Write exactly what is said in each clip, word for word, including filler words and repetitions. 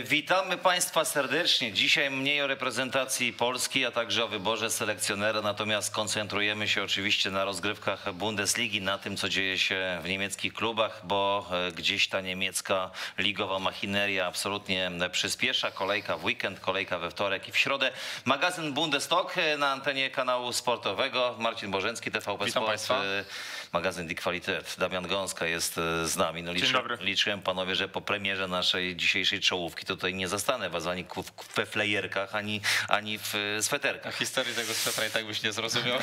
Witamy Państwa serdecznie. Dzisiaj mniej o reprezentacji Polski, a także o wyborze selekcjonera, natomiast koncentrujemy się oczywiście na rozgrywkach Bundesligi, na tym, co dzieje się w niemieckich klubach, bo gdzieś ta niemiecka ligowa machineria absolutnie przyspiesza. Kolejka w weekend, kolejka we wtorek i w środę. Magazyn Bundestalk na antenie kanału sportowego. Marcin Bożencki, T V P Witam Sport. Państwa. Magazyn Die Qualität. Damian Gąska jest z nami. No, liczy, liczyłem, panowie, że po premierze naszej dzisiejszej czołówki tutaj nie zastanę was ani we flejerkach, ani, ani w sweterkach. A historii tego swetera i tak byś nie zrozumiał.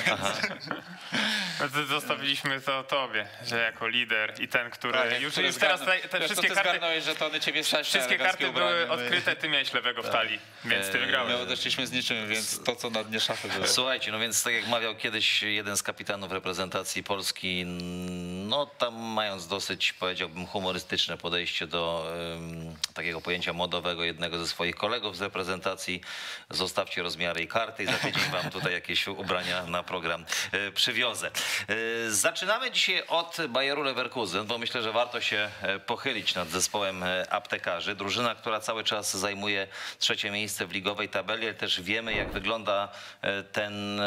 Zostawiliśmy to tobie, że jako lider i ten, który Tak, już, który już teraz zgarnął. te, te Wiesz, wszystkie ty karty, zgarnąłeś, że to one ciebie stać, wszystkie karty były ubranie, odkryte, ty miałeś lewego w talii, więc ty wygrałeś. My odeszliśmy z niczym, więc to, co na dnie szafy było. Słuchajcie, no więc tak jak mawiał kiedyś jeden z kapitanów reprezentacji Polski, no tam mając dosyć, powiedziałbym, humorystyczne podejście do um, takiego pojęcia modowego jednego ze swoich kolegów z reprezentacji, zostawcie rozmiary i karty i za tydzień wam tutaj jakieś ubrania na program e, przywiozę. E, zaczynamy dzisiaj od Bayeru Leverkusen, bo myślę, że warto się pochylić nad zespołem aptekarzy. Drużyna, która cały czas zajmuje trzecie miejsce w ligowej tabeli, ale też wiemy, jak wygląda ten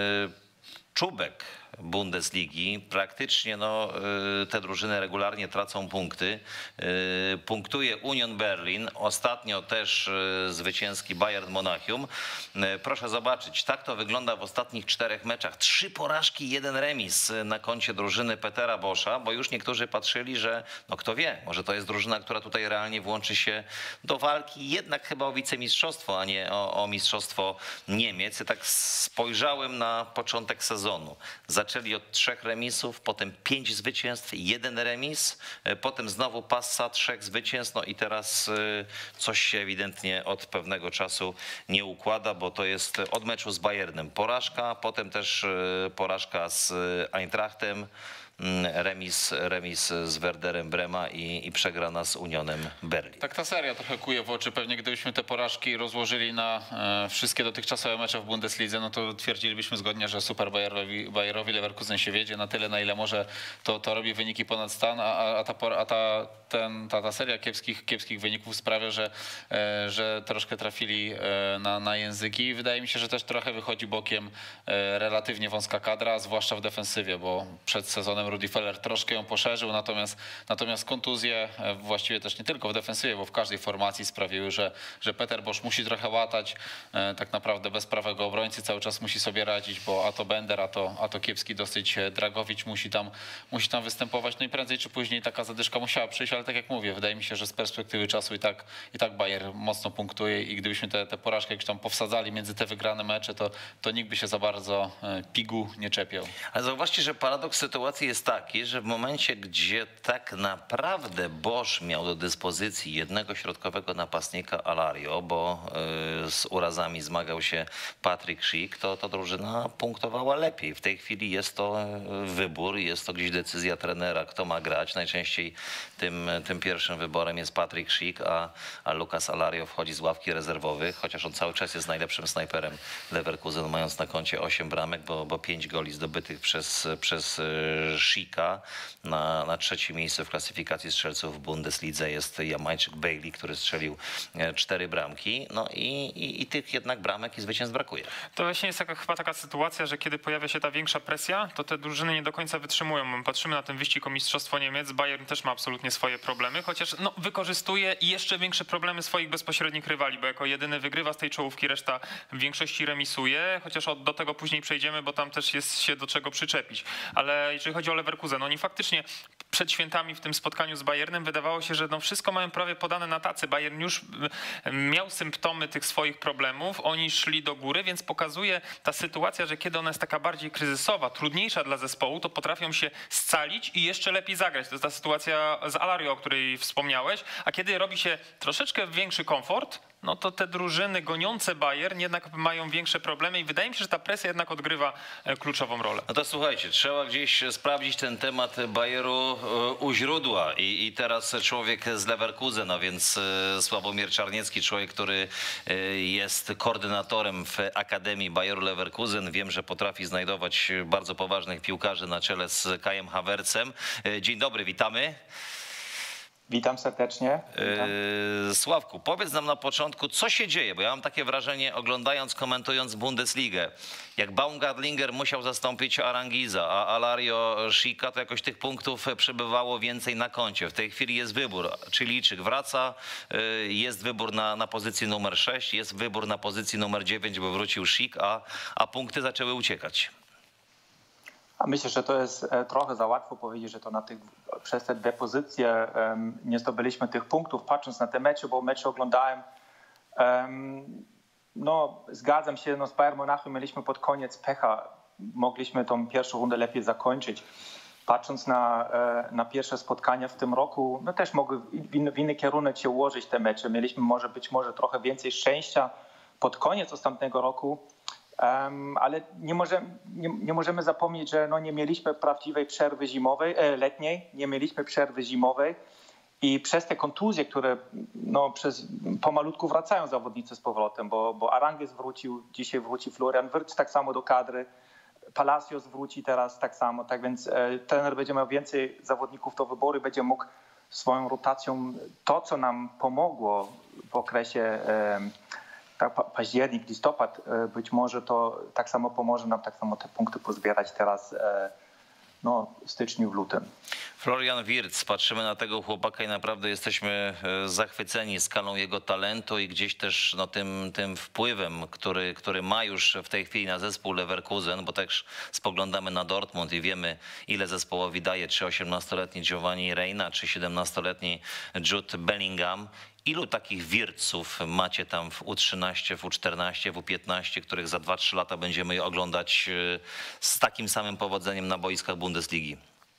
czubek Bundesligi. Praktycznie no, te drużyny regularnie tracą punkty. Punktuje Union Berlin, ostatnio też zwycięski Bayern Monachium. Proszę zobaczyć, tak to wygląda w ostatnich czterech meczach. Trzy porażki, jeden remis na koncie drużyny Petera Boscha, bo już niektórzy patrzyli, że no kto wie, może to jest drużyna, która tutaj realnie włączy się do walki jednak chyba o wicemistrzostwo, a nie o, o mistrzostwo Niemiec. Tak spojrzałem na początek sezonu. Zaczęli od trzech remisów, potem pięć zwycięstw, jeden remis, potem znowu passa trzech zwycięstw, no i teraz coś się ewidentnie od pewnego czasu nie układa, bo to jest od meczu z Bayernem porażka, potem też porażka z Eintrachtem, remis, remis z Werderem Brema i, i przegrana z Unionem Berlin. Tak ta seria trochę kuje w oczy. Pewnie gdybyśmy te porażki rozłożyli na e, wszystkie dotychzasowe mecze w Bundeslidze, no to twierdzilibyśmy zgodnie, że super Bayerowi, Bayerowi Leverkusen się wiedzie na tyle, na ile może to, to robi wyniki ponad stan, a, a, ta, a ta, ten, ta, ta seria kiepskich, kiepskich wyników sprawia, że, e, że troszkę trafili e, na, na języki. Wydaje mi się, że też trochę wychodzi bokiem e, relatywnie wąska kadra, zwłaszcza w defensywie, bo przed sezonem Rudi Feller troszkę ją poszerzył, natomiast, natomiast kontuzje właściwie też nie tylko w defensywie, bo w każdej formacji sprawiły, że, że Peter Bosz musi trochę łatać, tak naprawdę bez prawego obrońcy cały czas musi sobie radzić, bo a to Bender, a to, a to kiepski dosyć Dragowicz musi tam, musi tam występować, no i prędzej czy później taka zadyszka musiała przyjść, ale tak jak mówię, wydaje mi się, że z perspektywy czasu i tak, i tak Bayer mocno punktuje i gdybyśmy te, te porażki jakieś tam powsadzali między te wygrane mecze, to, to nikt by się za bardzo pigu nie czepiał. Ale zauważcie, że paradoks sytuacji jest taki, że w momencie, gdzie tak naprawdę Bosz miał do dyspozycji jednego środkowego napastnika Alario, bo z urazami zmagał się Patrick Schick, to ta drużyna punktowała lepiej. W tej chwili jest to wybór, jest to gdzieś decyzja trenera, kto ma grać. Najczęściej tym, tym pierwszym wyborem jest Patrick Schick, a, a Lucas Alario wchodzi z ławki rezerwowych, chociaż on cały czas jest najlepszym snajperem Leverkusen, mając na koncie osiem bramek, bo, bo pięć goli zdobytych przez, przez Schicka. Na, na trzecim miejscu w klasyfikacji strzelców w Bundeslidze jest Jamańczyk Bailey, który strzelił cztery bramki. No i, i, i tych jednak bramek i zwycięstw brakuje. To właśnie jest taka, chyba taka sytuacja, że kiedy pojawia się ta większa presja, to te drużyny nie do końca wytrzymują. Patrzymy na ten wyścig o mistrzostwo Niemiec. Bayern też ma absolutnie swoje problemy, chociaż no, wykorzystuje jeszcze większe problemy swoich bezpośrednich rywali, bo jako jedyny wygrywa z tej czołówki, reszta w większości remisuje, chociaż od, do tego później przejdziemy, bo tam też jest się do czego przyczepić. Ale jeżeli chodzi o Leverkusen, oni faktycznie przed świętami w tym spotkaniu z Bayernem wydawało się, że no wszystko mają prawie podane na tacy. Bayern już miał symptomy tych swoich problemów, oni szli do góry, więc pokazuje ta sytuacja, że kiedy ona jest taka bardziej kryzysowa, trudniejsza dla zespołu, to potrafią się scalić i jeszcze lepiej zagrać. To jest ta sytuacja z Alario, o której wspomniałeś, a kiedy robi się troszeczkę większy komfort, no to te drużyny goniące Bayern jednak mają większe problemy i wydaje mi się, że ta presja jednak odgrywa kluczową rolę. No to słuchajcie, trzeba gdzieś sprawdzić ten temat Bayeru u źródła i, i teraz człowiek z Leverkusen, no więc Sławomir Czarniecki, człowiek, który jest koordynatorem w Akademii Bayeru Leverkusen. Wiem, że potrafi znajdować bardzo poważnych piłkarzy na czele z Kajem Havertzem. Dzień dobry, witamy. Witam serdecznie. Witam. Yy, Sławku, powiedz nam na początku, co się dzieje, bo ja mam takie wrażenie, oglądając, komentując Bundesligę, jak Baumgartlinger musiał zastąpić Arangiza, a Alario Schick, to jakoś tych punktów przybywało więcej na koncie. W tej chwili jest wybór, Chilijczyk wraca, yy, jest wybór na, na pozycji numer sześć, jest wybór na pozycji numer dziewięć, bo wrócił Schick, a, a punkty zaczęły uciekać. A myślę, że to jest trochę za łatwo powiedzieć, że to na tych, przez te dwie pozycje um, nie zdobyliśmy tych punktów, patrząc na te mecze, bo mecze oglądałem. Um, no, zgadzam się, no, z Bayern Monachium mieliśmy pod koniec pecha. Mogliśmy tą pierwszą rundę lepiej zakończyć. Patrząc na, na pierwsze spotkania w tym roku, no też mogły w inny, w inny kierunek się ułożyć te mecze. Mieliśmy może być może trochę więcej szczęścia pod koniec ostatniego roku. Um, ale nie możemy, nie, nie możemy zapomnieć, że no nie mieliśmy prawdziwej przerwy zimowej, e, letniej, nie mieliśmy przerwy zimowej i przez te kontuzje, które no, przez, pomalutku wracają zawodnicy z powrotem, bo, bo Aranguiz wrócił, dzisiaj wróci Florian Wirtz tak samo do kadry, Palacios wróci teraz tak samo, tak więc e, trener będzie miał więcej zawodników do wyboru, będzie mógł swoją rotacją to, co nam pomogło w okresie e, tak, październik, listopad, być może to tak samo pomoże nam tak samo te punkty pozbierać teraz no, w styczniu, w lutym. Florian Wirtz, patrzymy na tego chłopaka i naprawdę jesteśmy zachwyceni skalą jego talentu i gdzieś też no, tym, tym wpływem, który, który ma już w tej chwili na zespół Leverkusen, bo też spoglądamy na Dortmund i wiemy, ile zespołowi daje, czy osiemnastoletni Giovanni Reina, czy siedemnastoletni Jude Bellingham. Ilu takich Wirtzów macie tam w U trzynaście, w U czternaście, w U piętnaście, których za dwa trzy lata będziemy je oglądać z takim samym powodzeniem na boiskach Bundesligi?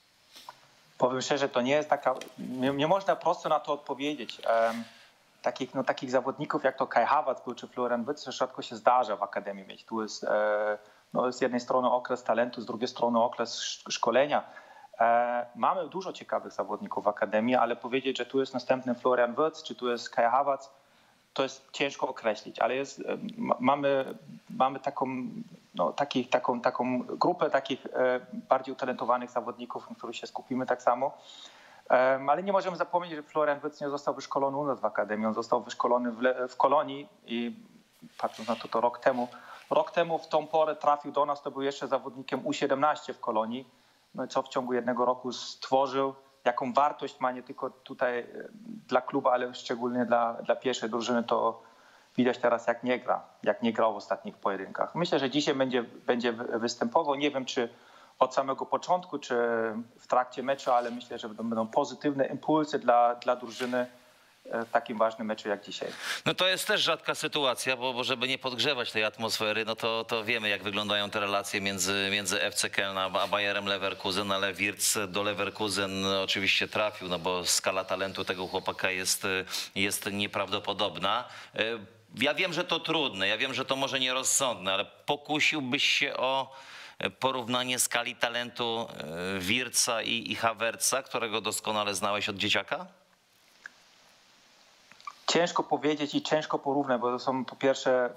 Powiem szczerze, to nie jest taka, nie, nie można prosto na to odpowiedzieć. Um, takich, no, takich zawodników jak to Kai Havertz był, czy Florian Wirtz rzadko się zdarza w Akademii mieć. Tu jest e, no, z jednej strony okres talentu, z drugiej strony okres szkolenia. E, mamy dużo ciekawych zawodników w Akademii, ale powiedzieć, że tu jest następny Florian Wirtz, czy tu jest Kai Havertz, to jest ciężko określić, ale jest, mamy, mamy taką, no, takich, taką, taką grupę takich e, bardziej utalentowanych zawodników, na których się skupimy tak samo. E, ale nie możemy zapomnieć, że Florian Wirtz nie został wyszkolony u nas w Akademii, on został wyszkolony w, w Kolonii i patrząc na to, to rok temu, rok temu w tą porę trafił do nas, to był jeszcze zawodnikiem U siedemnaście w Kolonii, no i co w ciągu jednego roku stworzył, jaką wartość ma nie tylko tutaj dla klubu, ale szczególnie dla, dla pierwszej drużyny, to widać teraz jak nie gra, jak nie grał w ostatnich pojedynkach. Myślę, że dzisiaj będzie, będzie występował, nie wiem czy od samego początku, czy w trakcie meczu, ale myślę, że będą pozytywne impulsy dla, dla drużyny w takim ważnym meczu jak dzisiaj. No to jest też rzadka sytuacja, bo, bo żeby nie podgrzewać tej atmosfery, no to, to wiemy jak wyglądają te relacje między, między F C Köln a Bayerem Leverkusen, ale Wirtz do Leverkusen oczywiście trafił, no bo skala talentu tego chłopaka jest, jest nieprawdopodobna. Ja wiem, że to trudne, ja wiem, że to może nierozsądne, ale pokusiłbyś się o porównanie skali talentu Wirtza i, i Havertza, którego doskonale znałeś od dzieciaka? Ciężko powiedzieć i ciężko porównać, bo to są po pierwsze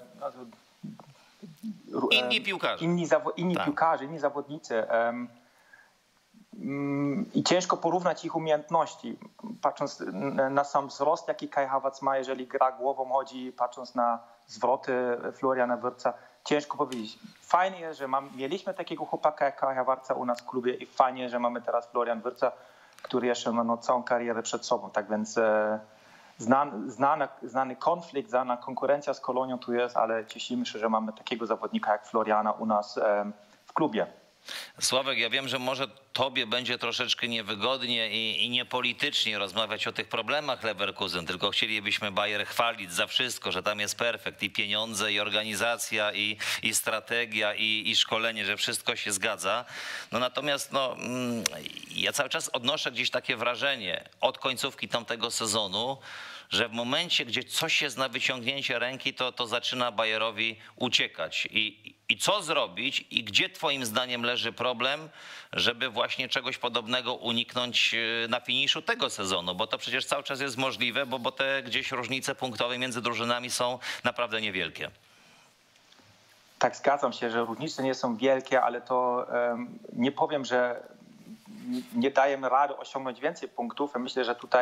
inni piłkarze, inni, zawo- inni, tak. piłkarze, inni zawodnicy um, um, i ciężko porównać ich umiejętności. Patrząc na, na sam wzrost, jaki Kai Havertz ma, jeżeli gra głową chodzi, patrząc na zwroty Floriana Wirtza, ciężko powiedzieć. Fajnie jest, że mam, mieliśmy takiego chłopaka jak Kai Havertza u nas w klubie i fajnie, że mamy teraz Florian Wirtza, który jeszcze ma no, całą karierę przed sobą. Tak więc e, Znany, znany, znany konflikt, znana konkurencja z Kolonią tu jest, ale cieszymy się, że mamy takiego zawodnika jak Floriana u nas w klubie. Sławek, ja wiem, że może tobie będzie troszeczkę niewygodnie i, i niepolitycznie rozmawiać o tych problemach Leverkusen, tylko chcielibyśmy Bayer chwalić za wszystko, że tam jest perfekt i pieniądze, i organizacja, i, i strategia, i, i szkolenie, że wszystko się zgadza. No natomiast no, ja cały czas odnoszę gdzieś takie wrażenie od końcówki tamtego sezonu, że w momencie, gdzie coś jest na wyciągnięcie ręki, to, to zaczyna Bayerowi uciekać. I, I co zrobić i gdzie twoim zdaniem leży problem, żeby właśnie czegoś podobnego uniknąć na finiszu tego sezonu? Bo to przecież cały czas jest możliwe, bo, bo te gdzieś różnice punktowe między drużynami są naprawdę niewielkie. Tak, zgadzam się, że różnice nie są wielkie, ale to um, nie powiem, że nie dajemy rady osiągnąć więcej punktów. Ja myślę, że tutaj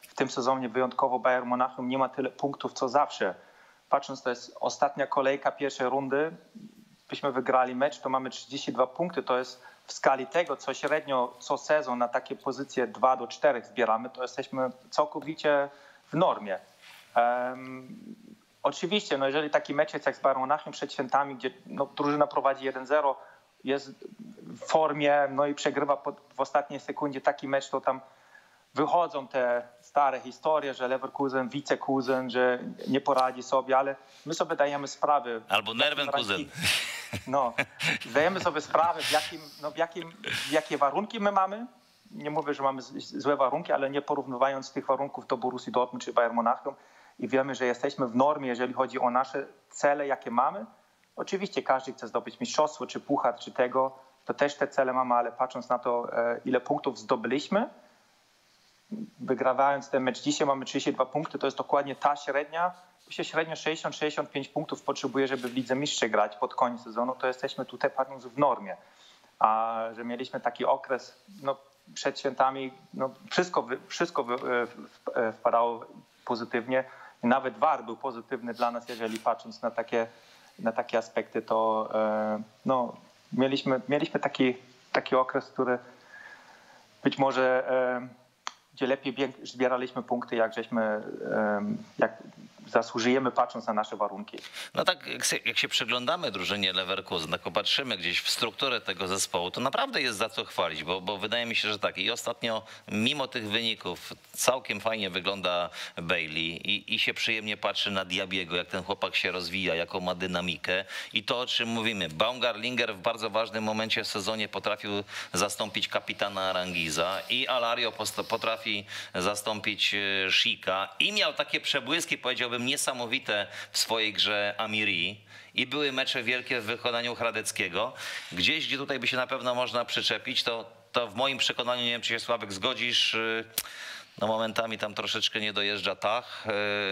w tym sezonie wyjątkowo Bayern Monachium nie ma tyle punktów co zawsze. Patrząc, to jest ostatnia kolejka pierwszej rundy, byśmy wygrali mecz, to mamy trzydzieści dwa punkty, to jest w skali tego, co średnio co sezon na takie pozycje dwa do czterech zbieramy, to jesteśmy całkowicie w normie. Um, oczywiście, no jeżeli taki mecz jest jak z Bayern Monachium przed świętami, gdzie no, drużyna prowadzi jeden zero, jest w formie, no i przegrywa pod, w ostatniej sekundzie taki mecz, to tam wychodzą te stare historie, że Leverkusen, Wicekusen, że nie poradzi sobie, ale my sobie dajemy sprawę. Albo Nervenkusen. No, zdajemy sobie sprawę, w jakim, no, w jakim, w jakie warunki my mamy. Nie mówię, że mamy złe warunki, ale nie porównywając tych warunków do Borussii Dortmund czy Bayern Monachium i wiemy, że jesteśmy w normie, jeżeli chodzi o nasze cele, jakie mamy. Oczywiście każdy chce zdobyć mistrzostwo, czy puchar, czy tego, to też te cele mamy, ale patrząc na to, ile punktów zdobyliśmy, wygrywając ten mecz dzisiaj mamy trzydzieści dwa punkty, to jest dokładnie ta średnia. Myślę, średnio sześćdziesiąt sześćdziesiąt pięć punktów potrzebuje, żeby w Lidze Mistrzów grać pod koniec sezonu, to jesteśmy tutaj patrząc w normie. A że mieliśmy taki okres no, przed świętami, no, wszystko, wszystko wpadało pozytywnie. Nawet V A R był pozytywny dla nas, jeżeli patrząc na takie, na takie aspekty, to no, mieliśmy, mieliśmy taki, taki okres, który być może gdzie lepiej zbieraliśmy punkty, jak żeśmy, jak zasłużyjemy, patrząc na nasze warunki. No tak, jak się, jak się przyglądamy drużynie Leverkusen, tak popatrzymy gdzieś w strukturę tego zespołu, to naprawdę jest za co chwalić, bo, bo wydaje mi się, że tak. I ostatnio, mimo tych wyników, całkiem fajnie wygląda Bailey i, i się przyjemnie patrzy na Diabiego, jak ten chłopak się rozwija, jaką ma dynamikę. I to, o czym mówimy, Baumgartlinger w bardzo ważnym momencie w sezonie potrafił zastąpić kapitana Arangiza i Alario potrafi zastąpić Schicka i miał takie przebłyski, powiedziałbym, niesamowite w swojej grze Amiri i były mecze wielkie w wykonaniu Hradeckiego. Gdzieś, gdzie tutaj by się na pewno można przyczepić, to, to w moim przekonaniu, nie wiem, czy się, Sławek, zgodzisz, no momentami tam troszeczkę nie dojeżdża Tach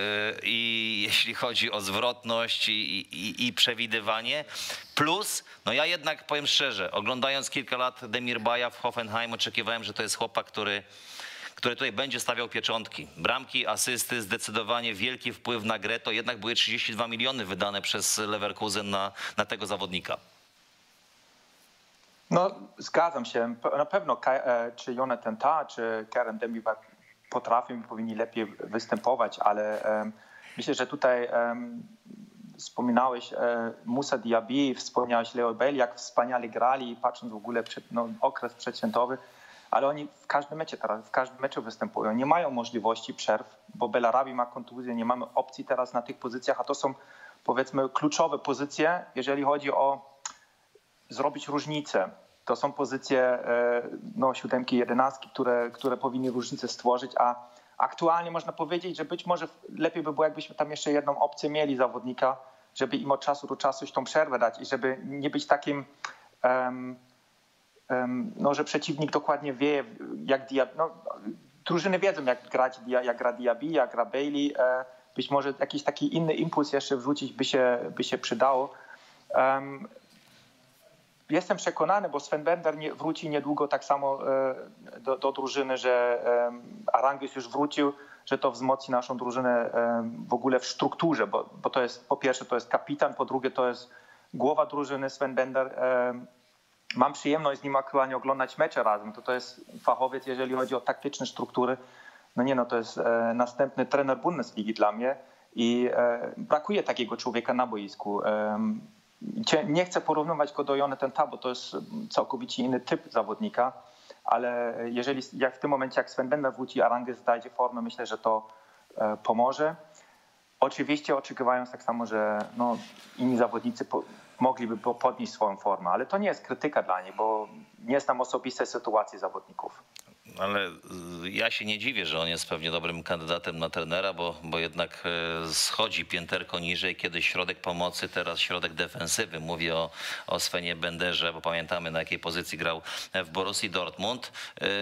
i jeśli chodzi o zwrotność i, i, i przewidywanie. Plus, no ja jednak powiem szczerze, oglądając kilka lat Demirbaja w Hoffenheim, oczekiwałem, że to jest chłopak, który który tutaj będzie stawiał pieczątki. Bramki, asysty, zdecydowanie wielki wpływ na grę. To jednak były trzydzieści dwa miliony wydane przez Leverkusen na, na tego zawodnika. No, zgadzam się. Na pewno czy Jonathan Tah, czy Karen Demirbay potrafią i powinni lepiej występować, ale um, myślę, że tutaj um, wspominałeś um, Moussa Diaby, wspomniałeś Leo Bailey, jak wspaniale grali, patrząc w ogóle przed, no, okres przedświętowy. Ale oni w każdym meczu teraz, w każdym meczu występują. Nie mają możliwości przerw, bo Bellarabi ma kontuzję, nie mamy opcji teraz na tych pozycjach, a to są, powiedzmy, kluczowe pozycje, jeżeli chodzi o zrobić różnicę. To są pozycje no, siódemki, jedenastki, które, które powinny różnicę stworzyć, a aktualnie można powiedzieć, że być może lepiej by było, jakbyśmy tam jeszcze jedną opcję mieli zawodnika, żeby im od czasu do czasu tą przerwę dać i żeby nie być takim... Um, no, że przeciwnik dokładnie wie, jak Diaby, no, drużyny wiedzą, jak grać, jak gra Diaby, jak gra Bailey. Być może jakiś taki inny impuls jeszcze wrzucić by się, by się przydało. Um, jestem przekonany, bo Sven Bender nie, wróci niedługo tak samo do, do drużyny, że um, Aranguiz już wrócił, że to wzmocni naszą drużynę um, w ogóle w strukturze, bo, bo to jest, po pierwsze to jest kapitan, po drugie to jest głowa drużyny Sven Bender. Um, Mam przyjemność z nim aktualnie oglądać mecze razem. To, to jest fachowiec, jeżeli chodzi o taktyczne struktury. No nie no, to jest e, następny trener Bundesligi dla mnie i e, brakuje takiego człowieka na boisku. E, nie chcę porównywać go do Jonathan Tah, bo to jest całkowicie inny typ zawodnika, ale jeżeli jak w tym momencie jak Sven Bender wróci, Aranguiz znajdzie formę, myślę, że to e, pomoże. Oczywiście oczekiwając tak samo, że no, inni zawodnicy po, mogliby podnieść swoją formę, ale to nie jest krytyka dla nich, bo nie znam osobistej sytuacji zawodników. Ale ja się nie dziwię, że on jest pewnie dobrym kandydatem na trenera, bo, bo jednak schodzi pięterko niżej, kiedyś środek pomocy, teraz środek defensywy. Mówię o, o Svenie Benderze, bo pamiętamy, na jakiej pozycji grał w Borussii Dortmund.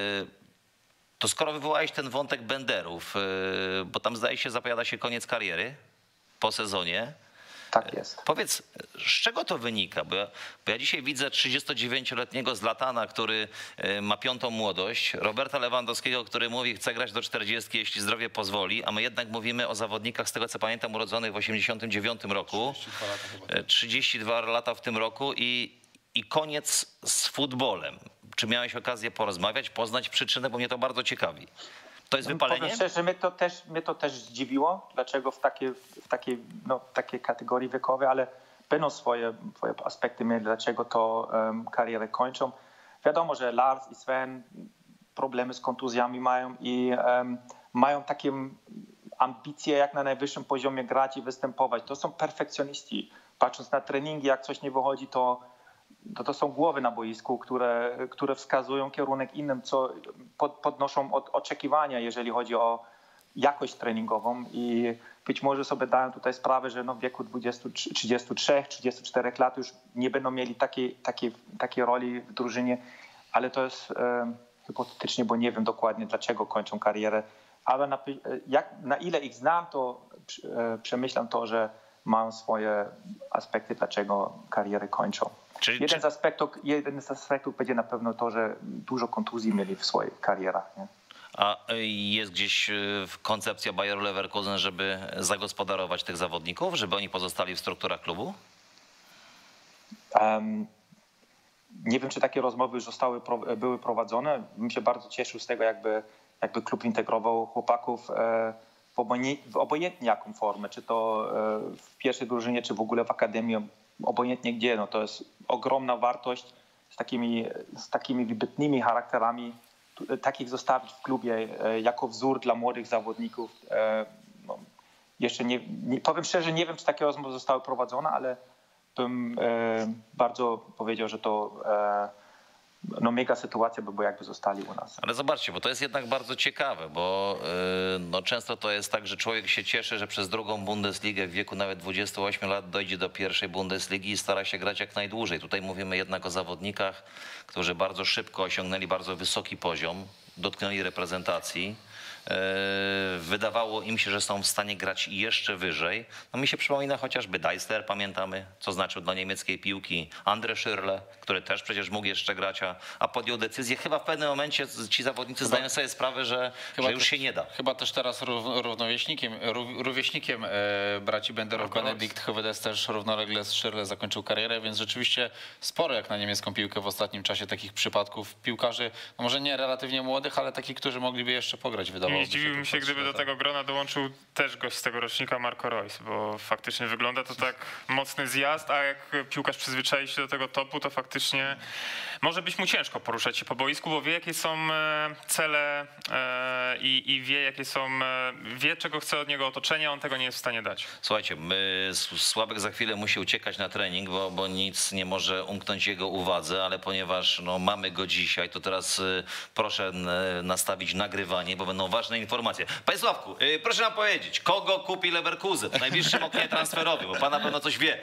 To skoro wywołałeś ten wątek Benderów, bo tam zdaje się zapowiada się koniec kariery po sezonie, Tak jest. Powiedz, z czego to wynika? Bo ja, bo ja dzisiaj widzę trzydziestodziewięcioletniego Zlatana, który y, ma piątą młodość, Roberta Lewandowskiego, który mówi, chce grać do czterdziestki, jeśli zdrowie pozwoli, a my jednak mówimy o zawodnikach, z tego co pamiętam, urodzonych w osiemdziesiątym dziewiątym roku. trzydzieści dwa lata chyba. trzydzieści dwa lata w tym roku i, i koniec z futbolem. Czy miałeś okazję porozmawiać, poznać przyczynę, bo mnie to bardzo ciekawi. To jest wypalenie? Powiem szczerze, mnie to też, mnie to też zdziwiło, dlaczego w takiej, w takiej, no, takiej kategorii wiekowej, ale będą swoje, swoje aspekty mieli, dlaczego to um, karierę kończą. Wiadomo, że Lars i Sven problemy z kontuzjami mają i um, mają takie ambicje, jak na najwyższym poziomie grać i występować. To są perfekcjoniści. Patrząc na treningi, jak coś nie wychodzi, to To, to są głowy na boisku, które, które wskazują kierunek innym, co pod, podnoszą od, oczekiwania, jeżeli chodzi o jakość treningową i być może sobie dają tutaj sprawę, że no w wieku dwudziestu, trzydziestu trzech, trzydziestu czterech lat już nie będą mieli takiej, takiej, takiej roli w drużynie, ale to jest e, hipotetycznie, bo nie wiem dokładnie, dlaczego kończą karierę, ale na, jak, na ile ich znam, to e, przemyślam to, że mają swoje aspekty, dlaczego kariery kończą. Czyli, Jeden czy... z, aspektów, jeden z aspektów będzie na pewno to, że dużo kontuzji mieli w swoich karierach. Nie? A jest gdzieś koncepcja Bayeru Leverkusen, żeby zagospodarować tych zawodników, żeby oni pozostali w strukturach klubu? Um, nie wiem, czy takie rozmowy już zostały, były prowadzone. Bym się bardzo cieszył z tego, jakby, jakby klub integrował chłopaków e, w, obojętnie, w obojętnie jaką formę, czy to e, w pierwszej drużynie, czy w ogóle w akademii, obojętnie gdzie. No, to jest ogromna wartość z takimi, z takimi wybitnymi charakterami, takich zostawić w klubie e, jako wzór dla młodych zawodników. E, no, jeszcze nie, nie, powiem szczerze, nie wiem, czy takie rozmowy zostały prowadzone, ale bym e, bardzo powiedział, że to e, no mega sytuacja by była, jakby zostali u nas. Ale zobaczcie, bo to jest jednak bardzo ciekawe, bo yy, no często to jest tak, że człowiek się cieszy, że przez drugą Bundesligę w wieku nawet dwudziestu ośmiu lat dojdzie do pierwszej Bundesligi i stara się grać jak najdłużej. Tutaj mówimy jednak o zawodnikach, którzy bardzo szybko osiągnęli bardzo wysoki poziom, dotknęli reprezentacji. Wydawało im się, że są w stanie grać jeszcze wyżej. No mi się przypomina chociażby Deister, pamiętamy, co znaczył dla niemieckiej piłki. Andre Schürrle, który też przecież mógł jeszcze grać, a, a podjął decyzję. Chyba w pewnym momencie ci zawodnicy chyba, zdają sobie sprawę, że, że już też, się nie da. Chyba też teraz równoleśnikiem, rówieśnikiem e, braci Benderów, Benedikt Höwedes też równolegle z Schürrle zakończył karierę, więc rzeczywiście sporo jak na niemiecką piłkę w ostatnim czasie takich przypadków piłkarzy, no może nie relatywnie młodych, ale takich, którzy mogliby jeszcze pograć, wydawało. Nie zdziwiłbym się, gdyby do tego grona dołączył też gość z tego rocznika, Marco Reus, bo faktycznie wygląda to tak mocny zjazd, a jak piłkarz przyzwyczai się do tego topu, to faktycznie może być mu ciężko poruszać się po boisku, bo wie, jakie są cele i, i wie, jakie są, wie, czego chce od niego otoczenie, a on tego nie jest w stanie dać. Słuchajcie, my, Sławek za chwilę musi uciekać na trening, bo, bo nic nie może umknąć jego uwadze, ale ponieważ no, mamy go dzisiaj, to teraz proszę nastawić nagrywanie, bo będą ważne informacje. Panie Sławku, yy, proszę nam powiedzieć, kogo kupi Leverkusen w najbliższym oknie transferowym, bo pan na pewno coś wie.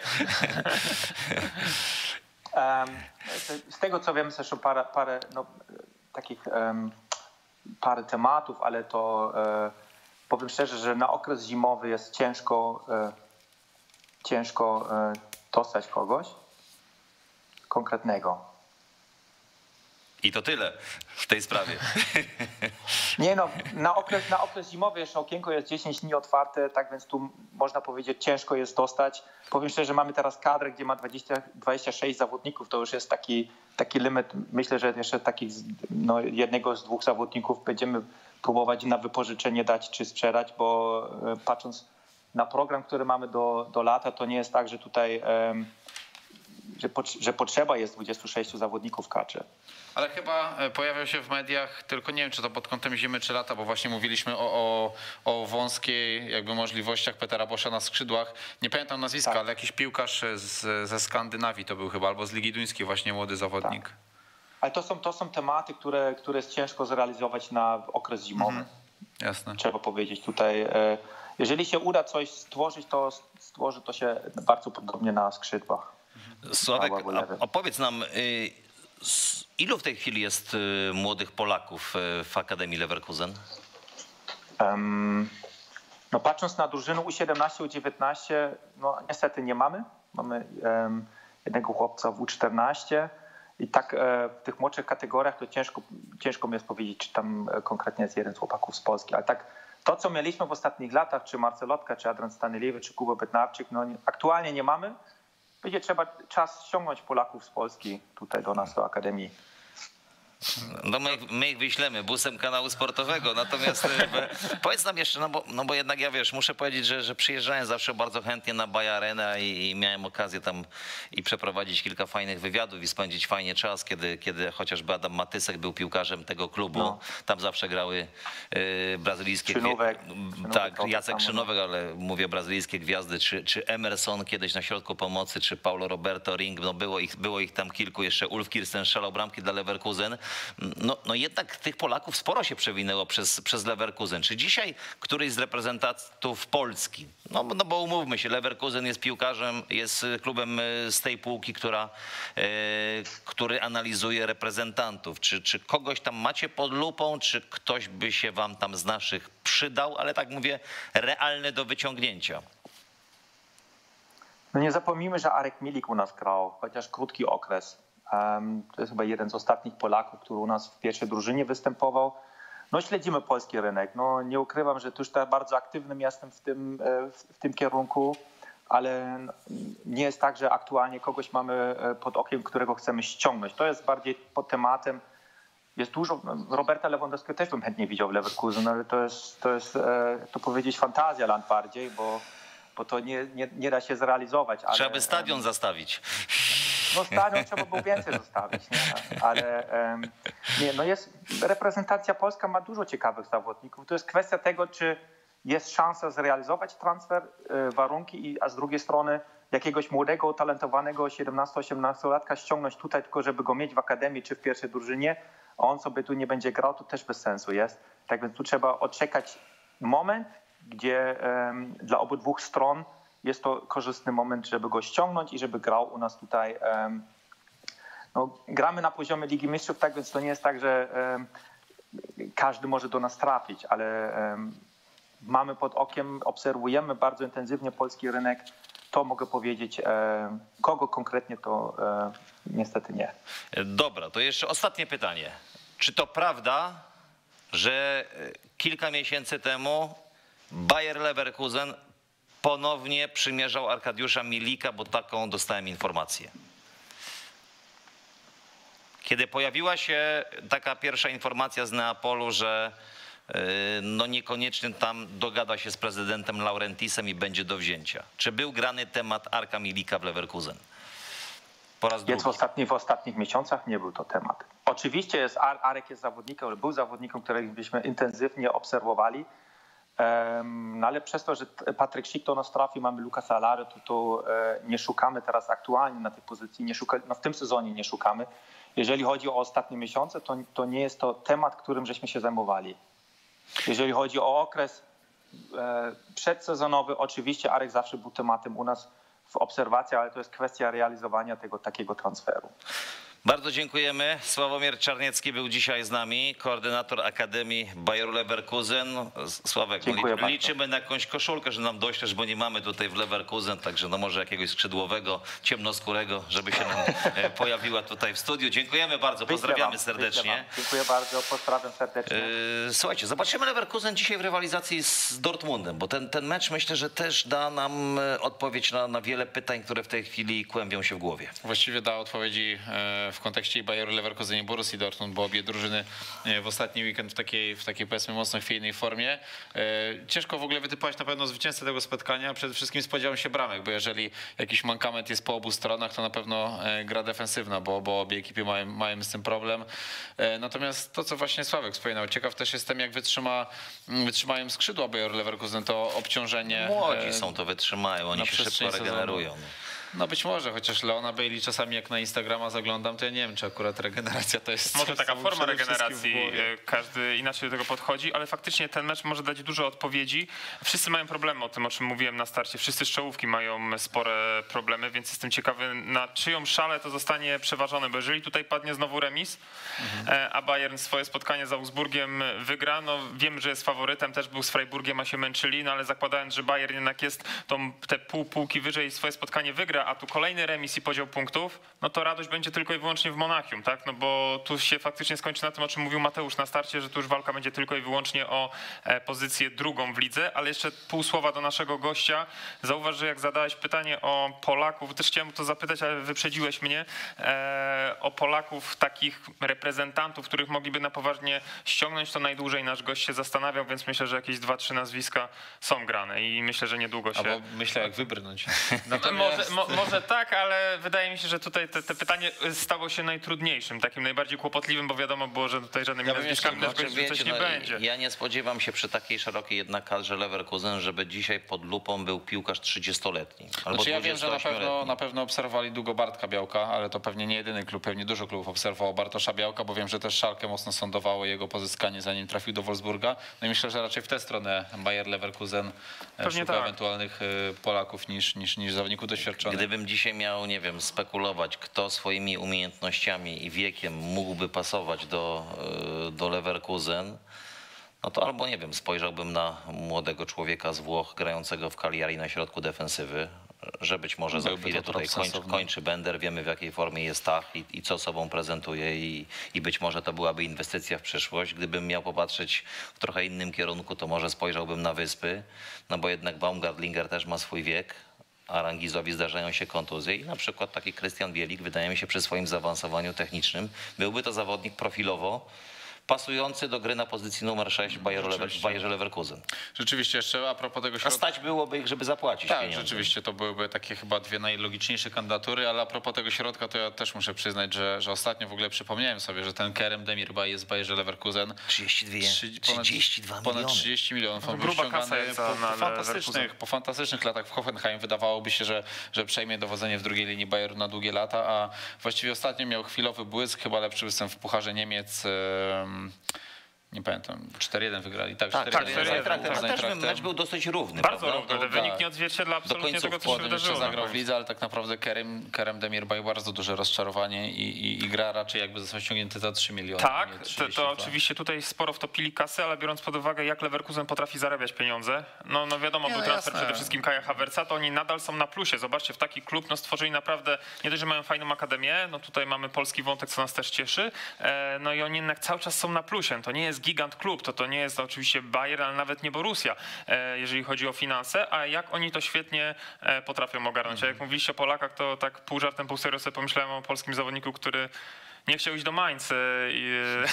Um, z tego co wiem, jest jeszcze parę, parę no, takich um, parę tematów, ale to e, powiem szczerze, że na okres zimowy jest ciężko e, ciężko e, dostać kogoś konkretnego. I to tyle w tej sprawie. Nie no, na okres, na okres zimowy jeszcze okienko jest dziesięć dni otwarte, tak więc tu można powiedzieć ciężko jest dostać. Powiem szczerze, mamy teraz kadrę, gdzie ma dwadzieścia, dwadzieścia sześć zawodników, to już jest taki, taki limit. Myślę, że jeszcze takich no, jednego z dwóch zawodników będziemy próbować na wypożyczenie dać czy sprzedać, bo patrząc na program, który mamy do, do lata, to nie jest tak, że tutaj um, że, że potrzeba jest dwudziestu sześciu zawodników kaczy. Ale chyba pojawiał się w mediach, tylko nie wiem, czy to pod kątem zimy, czy lata, bo właśnie mówiliśmy o, o, o wąskiej jakby możliwościach Petera Boscha na skrzydłach. Nie pamiętam nazwiska, tak. Ale jakiś piłkarz z, ze Skandynawii to był chyba, albo z Ligi Duńskiej, właśnie młody zawodnik. Tak. Ale to są, to są tematy, które, które jest ciężko zrealizować na okres zimowy. Mhm. Jasne. Trzeba powiedzieć tutaj. Jeżeli się uda coś stworzyć, to stworzy to się bardzo podobnie na skrzydłach. Sławek, opowiedz nam, ilu w tej chwili jest młodych Polaków w Akademii Leverkusen? Um, No patrząc na drużynę U siedemnaście, U dziewiętnaście, no niestety nie mamy. Mamy um, jednego chłopca w U czternaście i tak e, w tych młodszych kategoriach to ciężko, ciężko mi jest powiedzieć, czy tam e, konkretnie jest jeden z chłopaków z Polski, ale tak to, co mieliśmy w ostatnich latach, czy Marcelotka, czy Adrian Stanilewicz, czy Kuba Bednarczyk, no nie, aktualnie nie mamy. Będzie trzeba czas ściągnąć Polaków z Polski tutaj do nas, do Akademii. No my, ich- my ich wyślemy busem kanału sportowego, natomiast e, powiedz nam jeszcze, no bo, no bo jednak ja wiesz, muszę powiedzieć, że, że przyjeżdżałem zawsze bardzo chętnie na Baja Arenę i, i miałem okazję tam i przeprowadzić kilka fajnych wywiadów i spędzić fajnie czas, kiedy, kiedy chociażby Adam Matysek był piłkarzem tego klubu. No. Tam zawsze grały e, brazylijskie Krzynówek, gwie- Krzynówek tak, trochę Jacek tam, no. Krzynówek, ale mówię brazylijskie gwiazdy, czy, czy Emerson kiedyś na środku pomocy, czy Paulo Roberto Ring, no było ich, było ich tam kilku, jeszcze Ulf Kirsten strzelał bramki dla Leverkusen. No, no jednak tych Polaków sporo się przewinęło przez, przez Leverkusen. Czy dzisiaj któryś z reprezentantów Polski, no, no bo umówmy się, Leverkusen jest piłkarzem, jest klubem z tej półki, która, e, który analizuje reprezentantów. Czy, czy kogoś tam macie pod lupą, czy ktoś by się wam tam z naszych przydał, ale tak mówię, realny do wyciągnięcia? No nie zapomnijmy, że Arek Milik u nas grał, chociaż krótki okres. Um, to jest chyba jeden z ostatnich Polaków, który u nas w pierwszej drużynie występował. No śledzimy polski rynek. No nie ukrywam, że tuż tak bardzo aktywnym jestem w tym, e, w, w tym kierunku, ale nie jest tak, że aktualnie kogoś mamy e, pod okiem, którego chcemy ściągnąć. To jest bardziej pod tematem. Jest dużo, Roberta Lewandowskiego też bym chętnie widział w Leverkusen, ale to jest, to jest e, to powiedzieć fantazjaland bardziej, bo, bo to nie, nie, nie da się zrealizować. Ale, Trzeba by stadion zastawić. No stadion trzeba było więcej zostawić, nie? Ale um, nie, no jest, reprezentacja polska ma dużo ciekawych zawodników. To jest kwestia tego, czy jest szansa zrealizować transfer, y, warunki, i, a z drugiej strony jakiegoś młodego, utalentowanego siedemnasto-osiemnastolatka ściągnąć tutaj tylko, żeby go mieć w akademii czy w pierwszej drużynie, a on sobie tu nie będzie grał, to też bez sensu jest. Tak więc tu trzeba odczekać moment, gdzie um, dla obydwu stron jest to korzystny moment, żeby go ściągnąć i żeby grał u nas tutaj. Um, no, gramy na poziomie Ligi Mistrzów, tak więc to nie jest tak, że um, każdy może do nas trafić, ale um, mamy pod okiem, obserwujemy bardzo intensywnie polski rynek. To mogę powiedzieć, um, kogo konkretnie to um, niestety nie. Dobra, to jeszcze ostatnie pytanie. Czy to prawda, że kilka miesięcy temu Bayer Leverkusen ponownie przymierzał Arkadiusza Milika, bo taką dostałem informację? Kiedy pojawiła się taka pierwsza informacja z Neapolu, że no niekoniecznie tam dogada się z prezydentem Laurentisem i będzie do wzięcia. Czy był grany temat Arka Milika w Leverkusen? Po raz drugi. Jest w, ostatni, w ostatnich miesiącach nie był to temat. Oczywiście jest, Arek jest zawodnikiem, był zawodnikiem, którego byśmy intensywnie obserwowali, um, no ale przez to, że Patryk Schick do nas trafił, mamy Lucasa Alary, to, to e, nie szukamy teraz aktualnie na tej pozycji, nie szuka, no w tym sezonie nie szukamy. Jeżeli chodzi o ostatnie miesiące, to, to nie jest to temat, którym żeśmy się zajmowali. Jeżeli chodzi o okres e, przedsezonowy, oczywiście Arek zawsze był tematem u nas w obserwacji, ale to jest kwestia realizowania tego takiego transferu. Bardzo dziękujemy. Sławomir Czarniecki był dzisiaj z nami, koordynator Akademii Bayeru Leverkusen. Sławek, Dziękuję li, bardzo. liczymy na jakąś koszulkę, że nam doślesz, bo nie mamy tutaj w Leverkusen, także no może jakiegoś skrzydłowego, ciemnoskórego, żeby się nam e, pojawiła tutaj w studiu. Dziękujemy bardzo, pozdrawiamy Wyślę wam, serdecznie. wyślę wam. Dziękuję bardzo, pozdrawiam serdecznie. Yy, Słuchajcie, zobaczymy Leverkusen dzisiaj w rywalizacji z Dortmundem, bo ten, ten mecz myślę, że też da nam e, odpowiedź na, na wiele pytań, które w tej chwili kłębią się w głowie. Właściwie da odpowiedzi e, w kontekście i Bayeru Leverkusen i Borussii Dortmund, bo obie drużyny e, w ostatni weekend w takiej, w takiej powiedzmy mocno chwiejnej formie. E, Ciężko w ogóle wytypować na pewno zwycięzcę tego spotkania. Przede wszystkim spodziewam się bramek, bo jeżeli jakiś mankament jest po obu stronach, to na pewno e, gra defensywna, bo, bo obie ekipy mają, mają z tym problem. E, Natomiast to, co właśnie Sławek wspominał, ciekaw też jestem, jak wytrzyma, wytrzymają skrzydła Bayeru Leverkusen, to obciążenie. Młodzi e, są, to wytrzymają, oni na się szybko przestrzeni sezonu. regenerują. No być może, chociaż Leona Bailey czasami jak na Instagrama zaglądam, to ja nie wiem, czy akurat regeneracja to jest... Może coś, taka co mu forma przede wszystkim w regeneracji, głowie. e, każdy inaczej do tego podchodzi, ale faktycznie ten mecz może dać dużo odpowiedzi. Wszyscy mają problemy o tym, o czym mówiłem na starcie. Wszyscy z czołówki mają spore problemy, więc jestem ciekawy, na czyją szalę to zostanie przeważone, bo jeżeli tutaj padnie znowu remis, mhm. a Bayern swoje spotkanie z Augsburgiem wygra, no wiemy, że jest faworytem, też był z Freiburgiem, a się męczyli, no ale zakładając, że Bayern jednak jest tą, te pół półki wyżej i swoje spotkanie wygra, a tu kolejny remis i podział punktów, no to radość będzie tylko i wyłącznie w Monachium, tak? No bo tu się faktycznie skończy na tym, o czym mówił Mateusz na starcie, że tu już walka będzie tylko i wyłącznie o pozycję drugą w lidze, ale jeszcze pół słowa do naszego gościa. Zauważ, że jak zadałeś pytanie o Polaków, też chciałem to zapytać, ale wyprzedziłeś mnie, e, o Polaków, takich reprezentantów, których mogliby na poważnie ściągnąć, to najdłużej nasz gość się zastanawiał, więc myślę, że jakieś dwa, trzy nazwiska są grane i myślę, że niedługo się... Albo myślę, jak wybrnąć. Może, mo, może tak, ale wydaje mi się, że tutaj te, te pytanie stało się najtrudniejszym, takim najbardziej kłopotliwym, bo wiadomo było, że tutaj żadnymi Ja bym nazwiskami jeszcze- nasz gość Znaczy, coś wiecie, nie no, będzie. ja nie spodziewam się przy takiej szerokiej jednak kadrze Leverkusen, żeby dzisiaj pod lupą był piłkarz trzydziestoletni albo Znaczy ja wiem, że na pewno, dwudziestoośmioletni. na pewno obserwowali długo Bartka Białka, ale to pewnie nie jedyny klub, pewnie dużo klubów obserwowało Bartosza Białka, bo wiem, że też Schalke mocno sądowało jego pozyskanie, zanim trafił do Wolfsburga. No i myślę, że raczej w tę stronę Bayer Leverkusen Pewnie szuka tak. ewentualnych y, Polaków niż, niż, niż zawodników doświadczonych. Gdybym dzisiaj miał, nie wiem, spekulować, kto swoimi umiejętnościami i wiekiem mógłby pasować do, y, do Leverkusen, no to albo, nie wiem, spojrzałbym na młodego człowieka z Włoch grającego w Cagliari na środku defensywy, że być może za Byłby chwilę to tutaj trop kończy, sensowny. kończy Bender, wiemy w jakiej formie jest Stach i, i co sobą prezentuje i, i być może to byłaby inwestycja w przyszłość. Gdybym miał popatrzeć w trochę innym kierunku, to może spojrzałbym na Wyspy, no bo jednak Baumgartlinger też ma swój wiek, a Rangizowi zdarzają się kontuzje i na przykład taki Krystian Bielik, wydaje mi się, przy swoim zaawansowaniu technicznym byłby to zawodnik profilowo pasujący do gry na pozycji numer sześć w Bayeru Lever- w Bayerze Leverkusen. Rzeczywiście, jeszcze a propos tego A środka. stać byłoby ich, żeby zapłacić Tak, pieniądze. rzeczywiście to byłyby takie chyba dwie najlogiczniejsze kandydatury, ale a propos tego środka, to ja też muszę przyznać, że, że ostatnio w ogóle przypomniałem sobie, że ten Kerem Demirbay jest w Bayerze Leverkusen. trzydzieści dwa, Trzy- ponad- trzydzieści dwa Ponad miliony. trzydzieści milionów. On Gruba był ściągany kasa jest za- po, na po, fantastycznych, Leverkusen. po fantastycznych latach w Hoffenheim. Wydawałoby się, że, że przejmie dowodzenie w drugiej linii Bayeru na długie lata, a właściwie ostatnio miał chwilowy błysk, chyba lepszy występ w Pucharze Niemiec. em, Nie pamiętam, cztery jeden wygrali. Tak, Tak, cztery tak, jeden cztery jeden. z Eintrachtem. A też Eintrachtem. mecz był dosyć równy. Bardzo prawda? równy, Do- ten wynik nie odzwierciedla absolutnie końcówki. tego, co się Potem jeszcze wydarzyło. na zagrał w końcu. lidze, ale tak naprawdę Kerem, Kerem Demirbay bardzo duże rozczarowanie i, i, i gra raczej jakby został ściągnięty za trzy miliony. Tak, nie to, trzydzieści dwa. to oczywiście tutaj sporo wtopili kasy, ale biorąc pod uwagę, jak Leverkusen potrafi zarabiać pieniądze, no, no wiadomo, Nie, był no transfer jasne. przede wszystkim Kaja Havertza, to oni nadal są na plusie. Zobaczcie, w taki klub no, stworzyli naprawdę, nie dość, że mają fajną akademię, no tutaj mamy polski wątek, co nas też cieszy, e, no i oni jednak cały czas są na plusie. To nie jest gigant klub, to, to nie jest oczywiście Bayern, ale nawet nie Borussia, e, jeżeli chodzi o finanse, a jak oni to świetnie e, potrafią ogarnąć. A jak mówiliście o Polakach, to tak pół żartem, pół serio sobie pomyślałem o polskim zawodniku, który nie chciał iść do Mainz, e, i,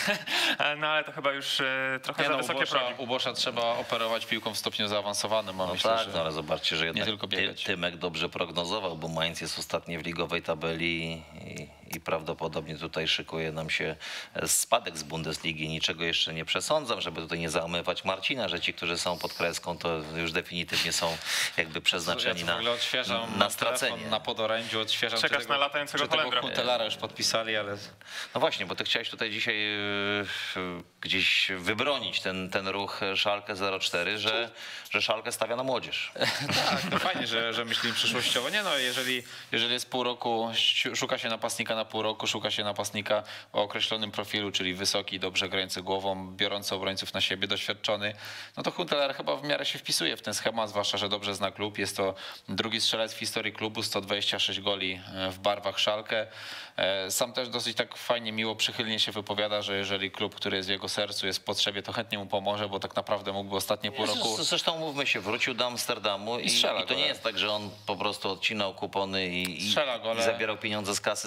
e, no ale to chyba już e, trochę Nie, za no, wysokie Ubosza, progi. Ubosza trzeba operować piłką w stopniu zaawansowanym, a No myślę, tak, że... no ale zobaczcie, że jednak tylko Ty, biegać. Tymek dobrze prognozował, bo Mainz jest ostatni w ligowej tabeli i, i prawdopodobnie tutaj szykuje nam się spadek z Bundesligi. Niczego jeszcze nie przesądzam, żeby tutaj nie załamywać Marcina, że ci, którzy są pod kreską, to już definitywnie są jakby przeznaczeni ja na, w ogóle odświeżam na stracenie. telefon na podorędziu, odświeżam Czekasz czy tego, na latającego czy tego Holendra. Huntelara już podpisali, ale No właśnie, bo ty chciałeś tutaj dzisiaj yy, gdzieś wybronić ten, ten ruch Schalke zero cztery, że, że Schalke stawia na młodzież. tak, no fajnie, że, że myślimy przyszłościowo. Nie no, jeżeli, jeżeli jest pół roku, szuka się napastnika na pół roku, szuka się napastnika o określonym profilu, czyli wysoki, dobrze grający głową, biorący obrońców na siebie, doświadczony, no to Huntelaar chyba w miarę się wpisuje w ten schemat, zwłaszcza, że dobrze zna klub. Jest to drugi strzelec w historii klubu, sto dwadzieścia sześć goli w barwach Schalke. Sam też dosyć tak fajnie, miło, przychylnie się wypowiada, że jeżeli klub, który jest w jego sercu, jest w potrzebie, to chętnie mu pomoże, bo tak naprawdę mógłby ostatnie pół roku... Zresztą mówmy się, wrócił do Amsterdamu i, i, strzela i to nie gole. jest tak, że on po prostu odcinał kupony i, i, Strzela gole. i zabierał pieniądze z kasy za Tak. nic,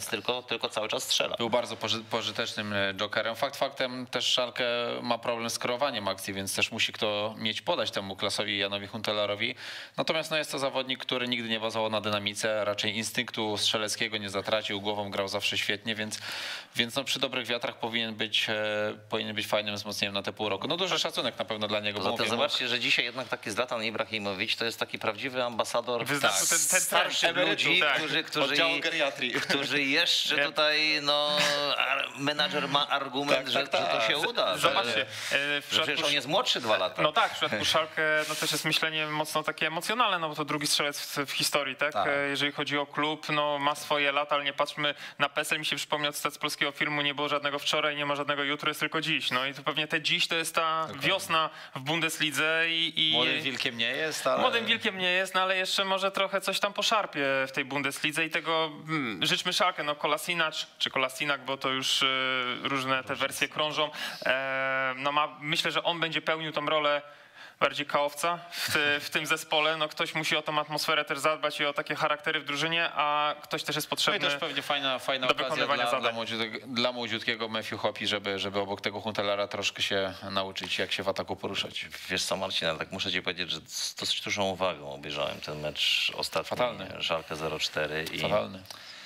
tylko, tylko cały czas strzela. Był bardzo poży- pożytecznym jokerem. Fakt faktem też Schalke ma problem z kreowaniem akcji, więc też musi kto mieć podać temu Klasowi Janowi Huntelarowi. Natomiast no, jest to zawodnik, który nigdy nie bazował na dynamice, raczej instynktu strzeleckiego nie zatracił, głową grał zawsze świetnie, więc, więc no, przy dobrych wiatrach powinien być, e, powinien być fajnym wzmocnieniem na te pół roku. No duży szacunek na pewno dla niego. bo Zatem mówię, zobaczcie, że dzisiaj jednak taki Zlatan Ibrahimowicz to jest taki prawdziwy ambasador Wyznaczył ten- ten starszych emerytów, ludzi, tak. którzy, którzy, Oddziału geriatrii. którzy jeszcze tutaj, no, ar- menadżer ma argument, Tak, że, tak, że to tak. się uda. że- Zobaczcie, e, w Że przecież przypadku on jest młodszy dwa lata. No tak, w przypadku Schalke no też jest myślenie mocno takie emocjonalne, no bo to drugi strzelec w, w historii, tak? Tak. E, Jeżeli chodzi o klub, no ma swoje lata, ale nie patrzmy na PESEL. Mi się przypomniał cytat z polskiego filmu, nie było żadnego wczoraj, nie ma żadnego jutro, jest tylko dziś. No i to pewnie te dziś to jest ta wiosna w Bundeslidze i... i Młodym wilkiem nie jest, ale... Młodym wilkiem nie jest, no ale jeszcze może trochę coś tam poszarpie w tej Bundeslidze i tego mm, życzmy Schalke, no Kolasinac czy Kolasinak, bo to już y, różne te wersje krążą. E, no ma, myślę, że on będzie pełnił tą rolę bardziej kałowca w, ty, w tym zespole. No ktoś musi o tą atmosferę też zadbać i o takie charaktery w drużynie, a ktoś też jest No i potrzebny. też pewnie fajna, fajna do okazja wykonywania dla, dla, zadań. młodziutkiego, dla młodziutkiego Matthew Hoppe, żeby, żeby obok tego Huntelara troszkę się nauczyć, jak się w ataku poruszać. Wiesz co, Marcin, ale tak muszę ci powiedzieć, że z dosyć dużą uwagą obejrzałem ten mecz ostatni, Fatalny. Schalke zero cztery i Fatalny.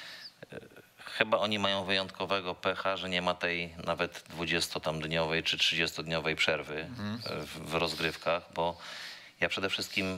chyba oni mają wyjątkowego pecha, że nie ma tej nawet dwudziestodniowej czy trzydziestodniowej przerwy w, w rozgrywkach, bo ja przede wszystkim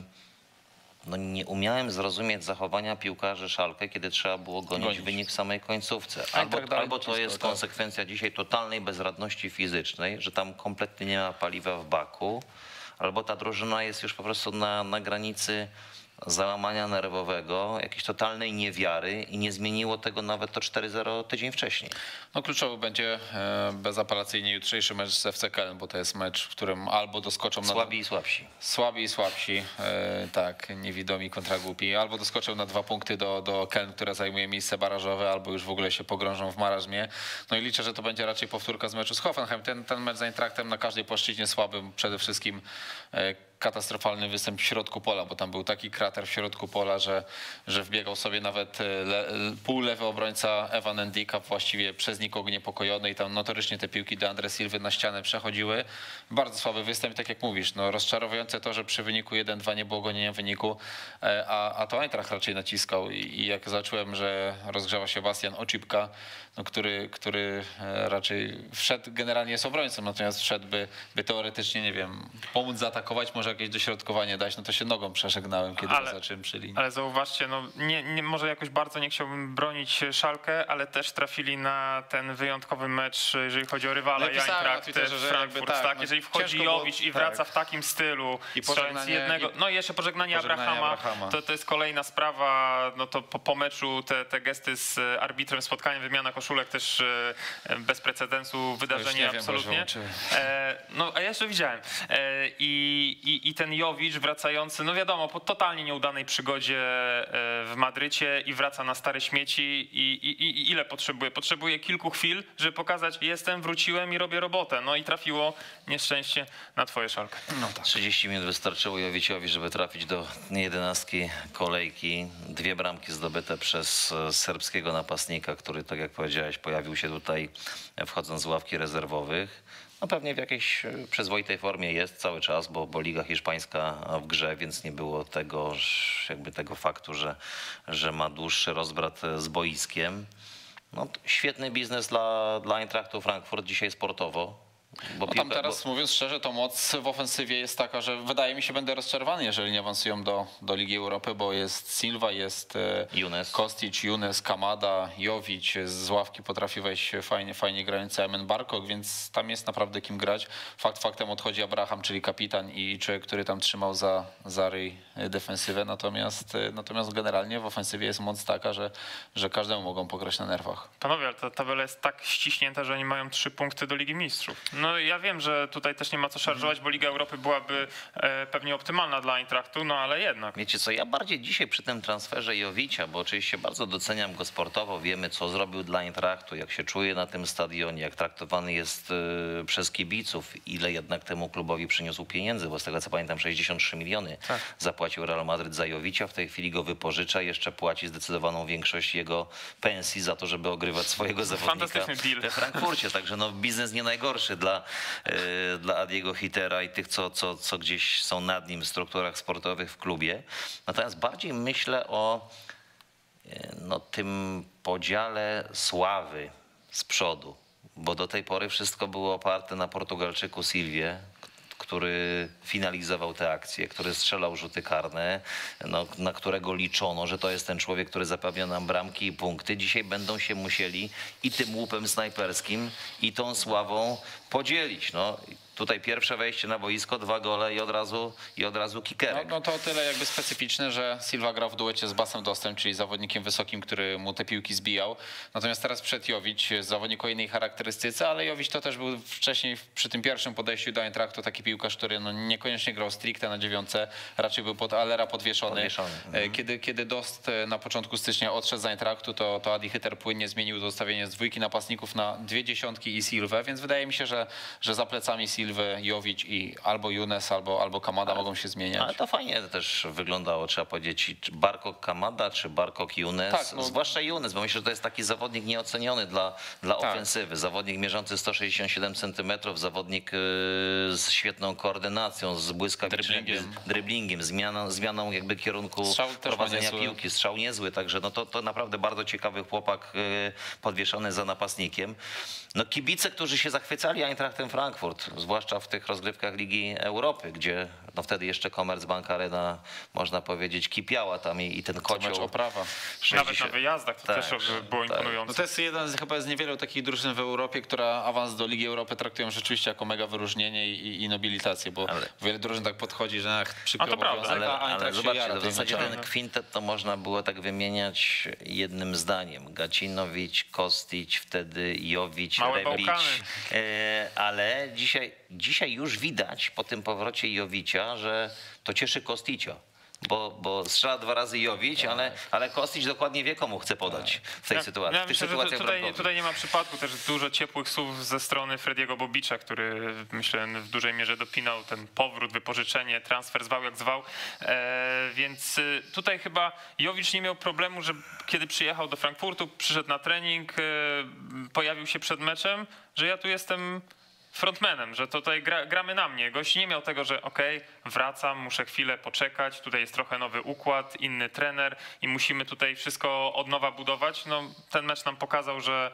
no, nie umiałem zrozumieć zachowania piłkarzy Schalke, kiedy trzeba było gonić, Gonić. wynik w samej końcówce. tak Albo, dalej albo to dociskał, jest tak. konsekwencja dzisiaj totalnej bezradności fizycznej, że tam kompletnie nie ma paliwa w baku, albo ta drużyna jest już po prostu na, na granicy załamania nerwowego, jakiejś totalnej niewiary i nie zmieniło tego nawet to cztery zero tydzień wcześniej. No kluczowy będzie e, bezapelacyjnie jutrzejszy mecz z F C Köln, bo to jest mecz, w którym albo doskoczą na... Słabi i słabsi. Słabi i słabsi, e, tak, niewidomi kontra głupi, albo doskoczą na dwa punkty do, do Köln, które zajmuje miejsce barażowe, albo już w ogóle się pogrążą w marazmie. No i liczę, że to będzie raczej powtórka z meczu z Hoffenheim. Ten, ten mecz z Eintrachtem na każdej płaszczyźnie słabym, przede wszystkim e, katastrofalny występ w środku pola, bo tam był taki krater w środku pola, że, że wbiegał sobie nawet le, półlewy obrońca Evan Ndika, właściwie przez nikogo niepokojony i tam notorycznie te piłki do Andre Silwy na ścianę przechodziły. Bardzo słaby występ, tak jak mówisz, no rozczarowujące to, że przy wyniku jeden dwa nie było gonienia wyniku, a, a to Eintracht raczej naciskał i, i jak zacząłem, że rozgrzewa się Bastian Oczipka, no, który, który raczej wszedł, generalnie jest obrońcą, natomiast wszedł, by, by teoretycznie, nie wiem, pomóc zaatakować, może jakieś dośrodkowanie dać, no to się nogą przeżegnałem, kiedy Ale- zacząłem przy linii. Ale zauważcie, no nie, nie, może jakoś bardzo nie chciałbym bronić Schalke, ale też trafili na ten wyjątkowy mecz, jeżeli chodzi o rywala No i pisałem na Eintracht Twitterze, że Frankfurt. jakby tak, tak, no jeżeli wchodzi ciężko było- Jovic i tak. wraca w takim stylu, I strzelając pożegnanie- jednego, no i jeszcze pożegnanie, pożegnanie Abrahama, Abrahama. To, to jest kolejna sprawa, no to po, po meczu te, te gesty z arbitrem, spotkanie, wymiana koszulek też e, bez precedensu, wydarzenie nie wiem, absolutnie. Boże, E, no, a ja jeszcze widziałem. E, i, i, I ten Jovic wracający, no wiadomo, po totalnie nieudanej przygodzie e, w Madrycie i wraca na stare śmieci i, i, i ile potrzebuje? Potrzebuje kilku chwil, żeby pokazać, jestem, wróciłem i robię robotę. No i trafiło nieszczęście na twoje Schalke. No tak. trzydzieści minut wystarczyło Jowiciowi, żeby trafić do jedenastki kolejki. Dwie bramki zdobyte przez e, serbskiego napastnika, który, tak jak powiedziałeś, pojawił się tutaj e, wchodząc z ławki rezerwowych. No pewnie w jakiejś e, przyzwoitej formie jest cały czas, bo, bo Liga Hiszpańska w grze, więc nie było tego, ż- jakby tego faktu, że, że ma dłuższy rozbrat e, z boiskiem. No, to świetny biznes dla, dla Eintrachtu Frankfurt dzisiaj sportowo. Bo No tam piłka- teraz, bo- mówiąc szczerze, to moc w ofensywie jest taka, że wydaje mi się, będę rozczarowany, jeżeli nie awansują do, do Ligi Europy, bo jest Silva, jest e, Younes. Kostic, Younes, Kamada, Jovic, z ławki potrafi wejść fajnie, fajnie grający Emen Barkok, więc tam jest naprawdę kim grać. Fakt faktem odchodzi Abraham, czyli kapitan i człowiek, który tam trzymał za, za ryj defensywę, natomiast, e, natomiast generalnie w ofensywie jest moc taka, że, że każdemu mogą pograć na nerwach. Panowie, ale ta tabela jest tak ściśnięta, że oni mają trzy punkty do Ligi Mistrzów. No ja wiem, że tutaj też nie ma co szarżować, bo Liga Europy byłaby e, pewnie optymalna dla Eintrachtu, no ale jednak. Wiecie co, ja bardziej dzisiaj przy tym transferze Jowicia, bo oczywiście bardzo doceniam go sportowo, wiemy co zrobił dla Eintrachtu, jak się czuje na tym stadionie, jak traktowany jest y, przez kibiców, ile jednak temu klubowi przyniósł pieniędzy, bo z tego co pamiętam sześćdziesiąt trzy miliony Tak. zapłacił Real Madryt za Jowicia, w tej chwili go wypożycza, jeszcze płaci zdecydowaną większość jego pensji za to, żeby ogrywać swojego zawodnika Fantastyczny deal. we Frankfurcie, także no biznes nie najgorszy dla, y, dla Adiego Hitera i tych, co, co, co gdzieś są nad nim w strukturach sportowych w klubie. Natomiast bardziej myślę o y, no, tym podziale sławy z przodu, bo do tej pory wszystko było oparte na Portugalczyku Silwie, który finalizował te akcje, który strzelał rzuty karne, no, na którego liczono, że to jest ten człowiek, który zapewnia nam bramki i punkty. Dzisiaj będą się musieli i tym łupem snajperskim, i tą sławą podzielić. No, tutaj pierwsze wejście na boisko, dwa gole i od razu, i od razu No, kikerek. no to o tyle jakby specyficzne, że Silva grał w duecie z Basem Dostem, czyli zawodnikiem wysokim, który mu te piłki zbijał. Natomiast teraz przed Jovic, zawodnik o innej charakterystyce, ale Jovic to też był wcześniej przy tym pierwszym podejściu do Eintrachtu taki piłkarz, który no niekoniecznie grał stricte na dziewiątce, raczej był pod Alera podwieszony. Podwieszony. Mhm. Kiedy, kiedy Dost na początku stycznia odszedł z Eintrachtu, to, to Adi Hütter płynnie zmienił to ustawienie z dwójki napastników na dwie dziesiątki i Silvę, więc wydaje mi się, że, że za plecami Silwy Jovic i albo Younes, albo, albo Kamada mogą się zmieniać. Ale to fajnie też wyglądało, trzeba powiedzieć, czy Barkok Kamada, czy Barkok Younes, Tak, no. zwłaszcza Younes, bo myślę, że to jest taki zawodnik nieoceniony dla, dla Tak. ofensywy, zawodnik mierzący sto sześćdziesiąt siedem centymetrów, zawodnik yy, z świetną koordynacją, z błyskawicznym Driblingiem. driblingiem, zmianą, zmianą jakby kierunku Strzał też ma prowadzenia niezły. piłki, strzał niezły, także no to, to naprawdę bardzo ciekawy chłopak yy, podwieszony za napastnikiem. No kibice, którzy się zachwycali Eintrachtem Frankfurt, zwłaszcza w tych rozgrywkach Ligi Europy, gdzie no wtedy jeszcze Commerzbank Arena, można powiedzieć, kipiała tam i, i ten To mecz kocioł. oprawa. Nawet na sześćdziesiąt wyjazdach to Tak, też było tak. imponujące. No to jest jeden z, chyba z niewielu takich drużyn w Europie, która awans do Ligi Europy traktują rzeczywiście jako mega wyróżnienie i, i nobilitację, bo Ale- wiele drużyn tak podchodzi, że ach, przykry A to prawda. obowiązek, Ale, a ale Eintracht się zobaczcie, jara w tymi zasadzie meczami. ten kwintet to można było tak wymieniać jednym zdaniem. Gacinowicz, Kostić, wtedy Jovic, Małe Rebic. Bałkany. E, ale dzisiaj, dzisiaj już widać po tym powrocie Jovicia, że to cieszy Kosticia. Bo, bo strzela dwa razy Jovic, ale, ale Kostić dokładnie wie, komu chce podać w tej Ja- sytuacji. Ja w tej myślę, że sytuacji tu- tutaj, bramkowej. tutaj nie ma przypadku też dużo ciepłych słów ze strony Frediego Bobicza, który myślę w dużej mierze dopinał ten powrót, wypożyczenie, transfer, zwał jak zwał. E, więc y, tutaj chyba Jovic nie miał problemu, że kiedy przyjechał do Frankfurtu, przyszedł na trening, e, pojawił się przed meczem, że ja tu jestem frontmanem, że tutaj gra, gramy na mnie. Gość nie miał tego, że okej, wracam, muszę chwilę poczekać, tutaj jest trochę nowy układ, inny trener i musimy tutaj wszystko od nowa budować. No, ten mecz nam pokazał, że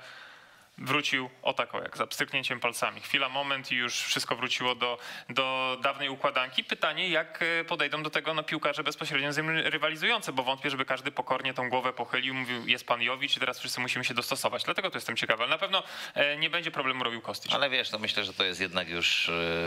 wrócił o tak o jak, za pstryknięciem palcami. Chwila, moment i już wszystko wróciło do, do dawnej układanki. Pytanie, jak e, podejdą do tego no, piłkarze bezpośrednio z nim rywalizujące, bo wątpię, żeby każdy pokornie tą głowę pochylił, mówił, jest pan Jovic i teraz wszyscy musimy się dostosować. Dlatego to jestem ciekawy, ale na pewno e, nie będzie problemu robił Kostić. Ale wiesz, to myślę, że to jest jednak już,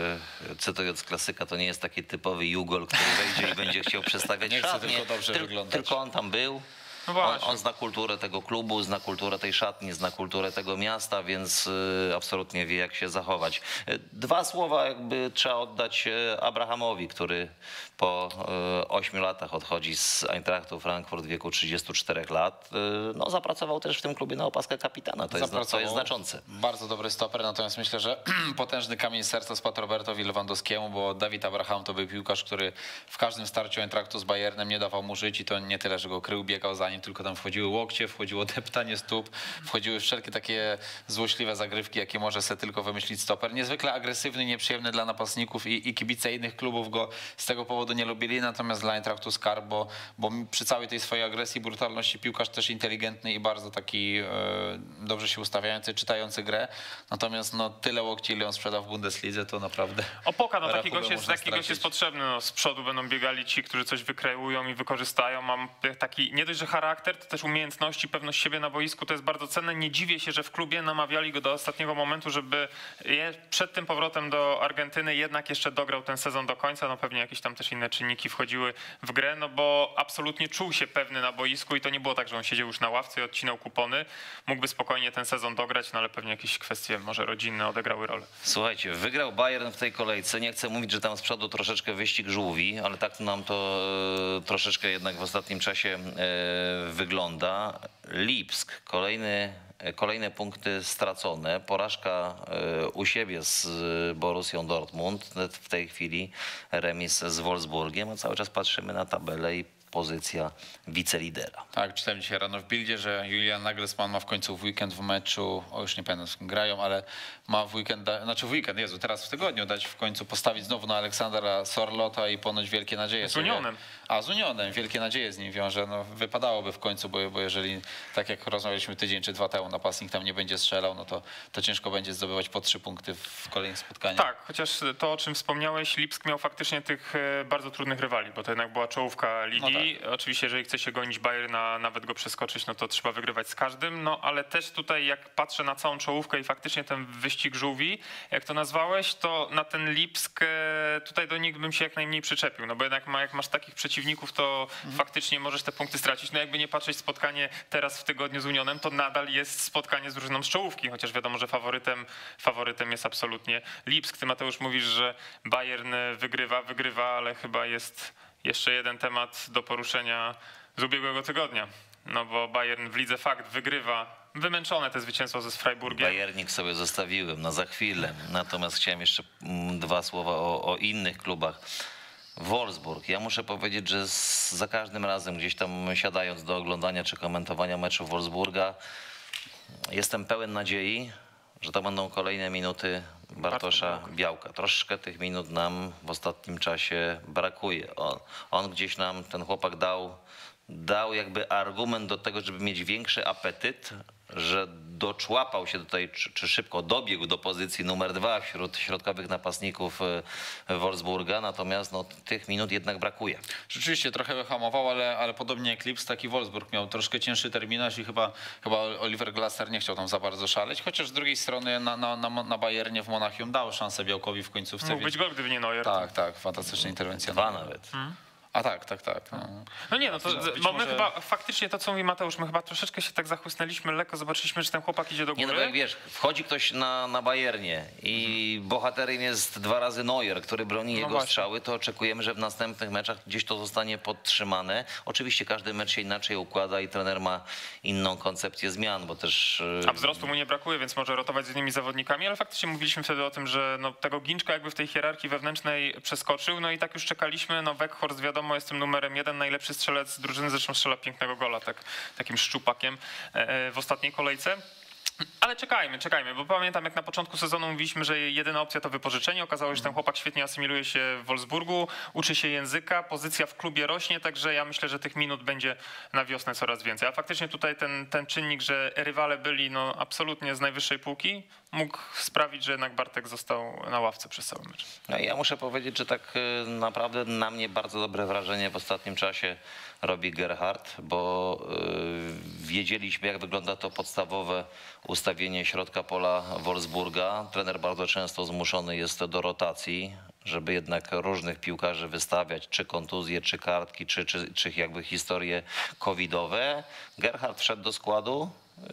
e, cytując klasyka, to nie jest taki typowy jugol, który wejdzie i będzie chciał przestawiać Nie chce szatnię. tylko dobrze Tyl- wyglądać. Tylko on tam był. No On, właśnie. on zna kulturę tego klubu, zna kulturę tej szatni, zna kulturę tego miasta, więc y, absolutnie wie, jak się zachować. Y, Dwa słowa jakby trzeba oddać y, Abrahamowi, który po y, ośmiu latach odchodzi z Eintrachtu Frankfurt w wieku trzydziestu czterech lat. Y, no, zapracował też w tym klubie na opaskę kapitana. To jest, to Zapracował. jest znaczące. Bardzo dobry stoper, natomiast myślę, że potężny kamień serca spadł Robertowi Lewandowskiemu, bo Dawid Abraham to był piłkarz, który w każdym starciu Eintrachtu z Bayernem nie dawał mu żyć i to nie tyle, że go krył, biegał za nim, tylko tam wchodziły łokcie, wchodziło deptanie stóp, wchodziły wszelkie takie złośliwe zagrywki, jakie może sobie tylko wymyślić stoper. Niezwykle agresywny, nieprzyjemny dla napastników i, i kibice innych klubów go z tego powodu nie lubili, natomiast dla Eintrachtu skarb, bo, bo przy całej tej swojej agresji, brutalności piłkarz też inteligentny i bardzo taki e, dobrze się ustawiający, czytający grę. Natomiast no, tyle łokci, ile on sprzedał w Bundeslidze, to naprawdę... Opoka, no taki rachubę gość, jest, można taki gość jest stracić. potrzebny. No, z przodu będą biegali ci, którzy coś wykreują i wykorzystają. Mam taki nie dość, że charakter charakter, to też umiejętności, pewność siebie na boisku to jest bardzo cenne. Nie dziwię się, że w klubie namawiali go do ostatniego momentu, żeby je, przed tym powrotem do Argentyny jednak jeszcze dograł ten sezon do końca. No pewnie jakieś tam też inne czynniki wchodziły w grę, no bo absolutnie czuł się pewny na boisku i to nie było tak, że on siedział już na ławce i odcinał kupony. Mógłby spokojnie ten sezon dograć, no ale pewnie jakieś kwestie może rodzinne odegrały rolę. Słuchajcie, wygrał Bayern w tej kolejce. Nie chcę mówić, że tam z przodu troszeczkę wyścig żółwi, ale tak nam to e, troszeczkę jednak w ostatnim czasie e, wygląda. Lipsk, kolejny, kolejne punkty stracone. Porażka e, u siebie z Borussią Dortmund. W tej chwili remis z Wolfsburgiem, a cały czas patrzymy na tabelę i pozycja wicelidera. Tak, czytałem dzisiaj rano w Bildzie, że Julian Nagelsmann ma w końcu w weekend w meczu, o już nie pamiętam z kim grają, ale ma w weekend, da, znaczy w weekend, Jezu, teraz w tygodniu dać w końcu postawić znowu na Aleksandra Sorlota i ponoć wielkie nadzieje. Z Unionem. A z Unionem, wielkie nadzieje z nim wiąże. No, wypadałoby w końcu, bo, bo jeżeli, tak jak rozmawialiśmy tydzień czy dwa temu, napastnik tam nie będzie strzelał, no to, to ciężko będzie zdobywać po trzy punkty w kolejnych spotkaniach. Tak, chociaż to, o czym wspomniałeś, Lipsk miał faktycznie tych e, bardzo trudnych rywali, bo to jednak była czołówka ligi. No tak. Oczywiście, jeżeli chce się gonić Bayerna, nawet go przeskoczyć, no to trzeba wygrywać z każdym, no ale też tutaj jak patrzę na całą czołówkę i faktycznie ten wyścig żółwi, jak to nazwałeś, to na ten Lipsk e, tutaj do nich bym się jak najmniej przyczepił, no bo jednak ma, jak masz takich przeciwników, to mhm. faktycznie możesz te punkty stracić. No jakby nie patrzeć, spotkanie teraz w tygodniu z Unionem, to nadal jest spotkanie z drużyną z czołówki, chociaż wiadomo, że faworytem, faworytem jest absolutnie Lipsk. Ty, Mateusz, mówisz, że Bayern wygrywa, wygrywa, ale chyba jest jeszcze jeden temat do poruszenia z ubiegłego tygodnia. No bo Bayern w lidze fakt wygrywa. Wymęczone te zwycięstwo ze Freiburgiem. Bayernik sobie zostawiłem na za chwilę. Natomiast chciałem jeszcze dwa słowa o, o innych klubach. Wolfsburg. Ja muszę powiedzieć, że z, za każdym razem gdzieś tam siadając do oglądania czy komentowania meczu Wolfsburga jestem pełen nadziei, że to będą kolejne minuty Bartosza Białka. Troszkę tych minut nam w ostatnim czasie brakuje. On, on gdzieś nam, ten chłopak dał, dał jakby argument do tego, żeby mieć większy apetyt, że doczłapał się tutaj, czy, czy szybko dobiegł do pozycji numer dwa wśród środkowych napastników Wolfsburga, natomiast no, tych minut jednak brakuje. Rzeczywiście trochę wyhamował, ale, ale podobnie jak Lipsk, taki Wolfsburg miał troszkę cięższy terminarz i chyba, chyba Oliver Glasner nie chciał tam za bardzo szaleć, chociaż z drugiej strony na, na, na, na Bayernie w Monachium dał szansę Białkowi w końcówce. Mógł być gol, gdyby nie Neuer. Tak, tak, fantastyczna interwencja. Dwa nawet. Hmm. A tak, tak, tak. No, no nie, no to Być bo my może... chyba faktycznie to, co mówi Mateusz, my chyba troszeczkę się tak zachłysnęliśmy, lekko zobaczyliśmy, że ten chłopak idzie do góry. Nie, no bo jak wiesz, wchodzi ktoś na, na Bayernie i mhm. bohaterem jest dwa razy Neuer, który broni no jego właśnie. strzały, to oczekujemy, że w następnych meczach gdzieś to zostanie podtrzymane. Oczywiście każdy mecz się inaczej układa i trener ma inną koncepcję zmian, bo też... A wzrostu mu nie brakuje, więc może rotować z innymi zawodnikami, ale faktycznie mówiliśmy wtedy o tym, że no, tego Ginczka jakby w tej hierarchii wewnętrznej przeskoczył, no i tak już czekaliśmy, no Weghorst wiadomo jest tym numerem jeden, najlepszy strzelec drużyny, zresztą strzela pięknego gola tak, takim szczupakiem w ostatniej kolejce. Ale czekajmy, czekajmy, bo pamiętam jak na początku sezonu mówiliśmy, że jedyna opcja to wypożyczenie. Okazało się, że ten chłopak świetnie asymiluje się w Wolfsburgu, uczy się języka, pozycja w klubie rośnie, także ja myślę, że tych minut będzie na wiosnę coraz więcej. A faktycznie tutaj ten, ten czynnik, że rywale byli no, absolutnie z najwyższej półki, mógł sprawić, że jednak Bartek został na ławce przez cały mecz. No ja muszę powiedzieć, że tak naprawdę na mnie bardzo dobre wrażenie w ostatnim czasie robi Gerhardt, bo wiedzieliśmy, jak wygląda to podstawowe ustawienie środka pola Wolfsburga. Trener bardzo często zmuszony jest do rotacji, żeby jednak różnych piłkarzy wystawiać, czy kontuzje, czy kartki, czy, czy, czy jakby historie covidowe. Gerhardt wszedł do składu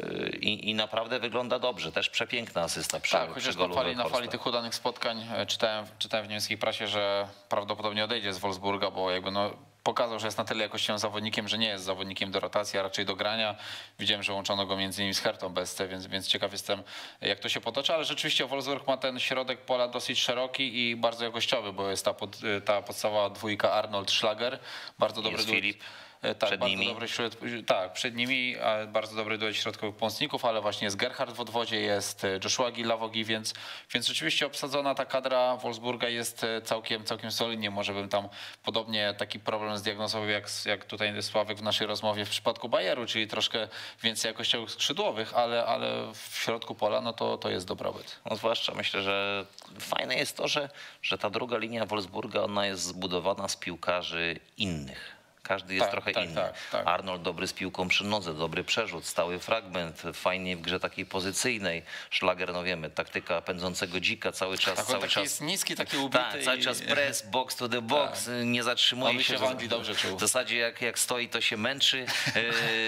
i, i naprawdę wygląda dobrze. Też przepiękna asysta przy, tak, przy chociaż golu na fali, na Weghorsta. fali tych udanych spotkań czytałem, czytałem w niemieckiej prasie, że prawdopodobnie odejdzie z Wolfsburga, bo jakby no pokazał, że jest na tyle jakościowym zawodnikiem, że nie jest zawodnikiem do rotacji, a raczej do grania. Widziałem, że łączono go między innymi z Hertą B S C, więc, więc ciekaw jestem, jak to się potoczy, ale rzeczywiście Wolfsburg ma ten środek pola dosyć szeroki i bardzo jakościowy, bo jest ta, pod, ta podstawowa dwójka Arnold Schlager, bardzo dobry Jest duet. Filip. Tak, Przed bardzo nimi. Dobry środ... Tak, przed nimi bardzo dobry duet środkowych pomocników, ale właśnie jest Gerhardt w odwodzie, jest Joshua Gilawogi, więc, więc rzeczywiście obsadzona ta kadra Wolfsburga jest całkiem, całkiem solidnie. Może bym tam podobnie taki problem zdiagnozował jak, jak tutaj Sławek w naszej rozmowie w przypadku Bayeru, czyli troszkę więcej jakościowych skrzydłowych, ale, ale w środku pola no to, to jest dobrobyt. No zwłaszcza myślę, że fajne jest to, że, że ta druga linia Wolfsburga ona jest zbudowana z piłkarzy innych. Każdy jest Tak, trochę tak, inny. tak, tak. Arnold dobry z piłką przy nodze, dobry przerzut, stały fragment, fajnie w grze takiej pozycyjnej. Szlager, no wiemy, taktyka pędzącego dzika cały czas. Tak, on cały taki czas jest niski, taki ubity. tak, cały i- czas press, box to the box, nie zatrzymuje On by się w To- Anglii dobrze czuł. W zasadzie jak, jak stoi, to się męczy. Yy,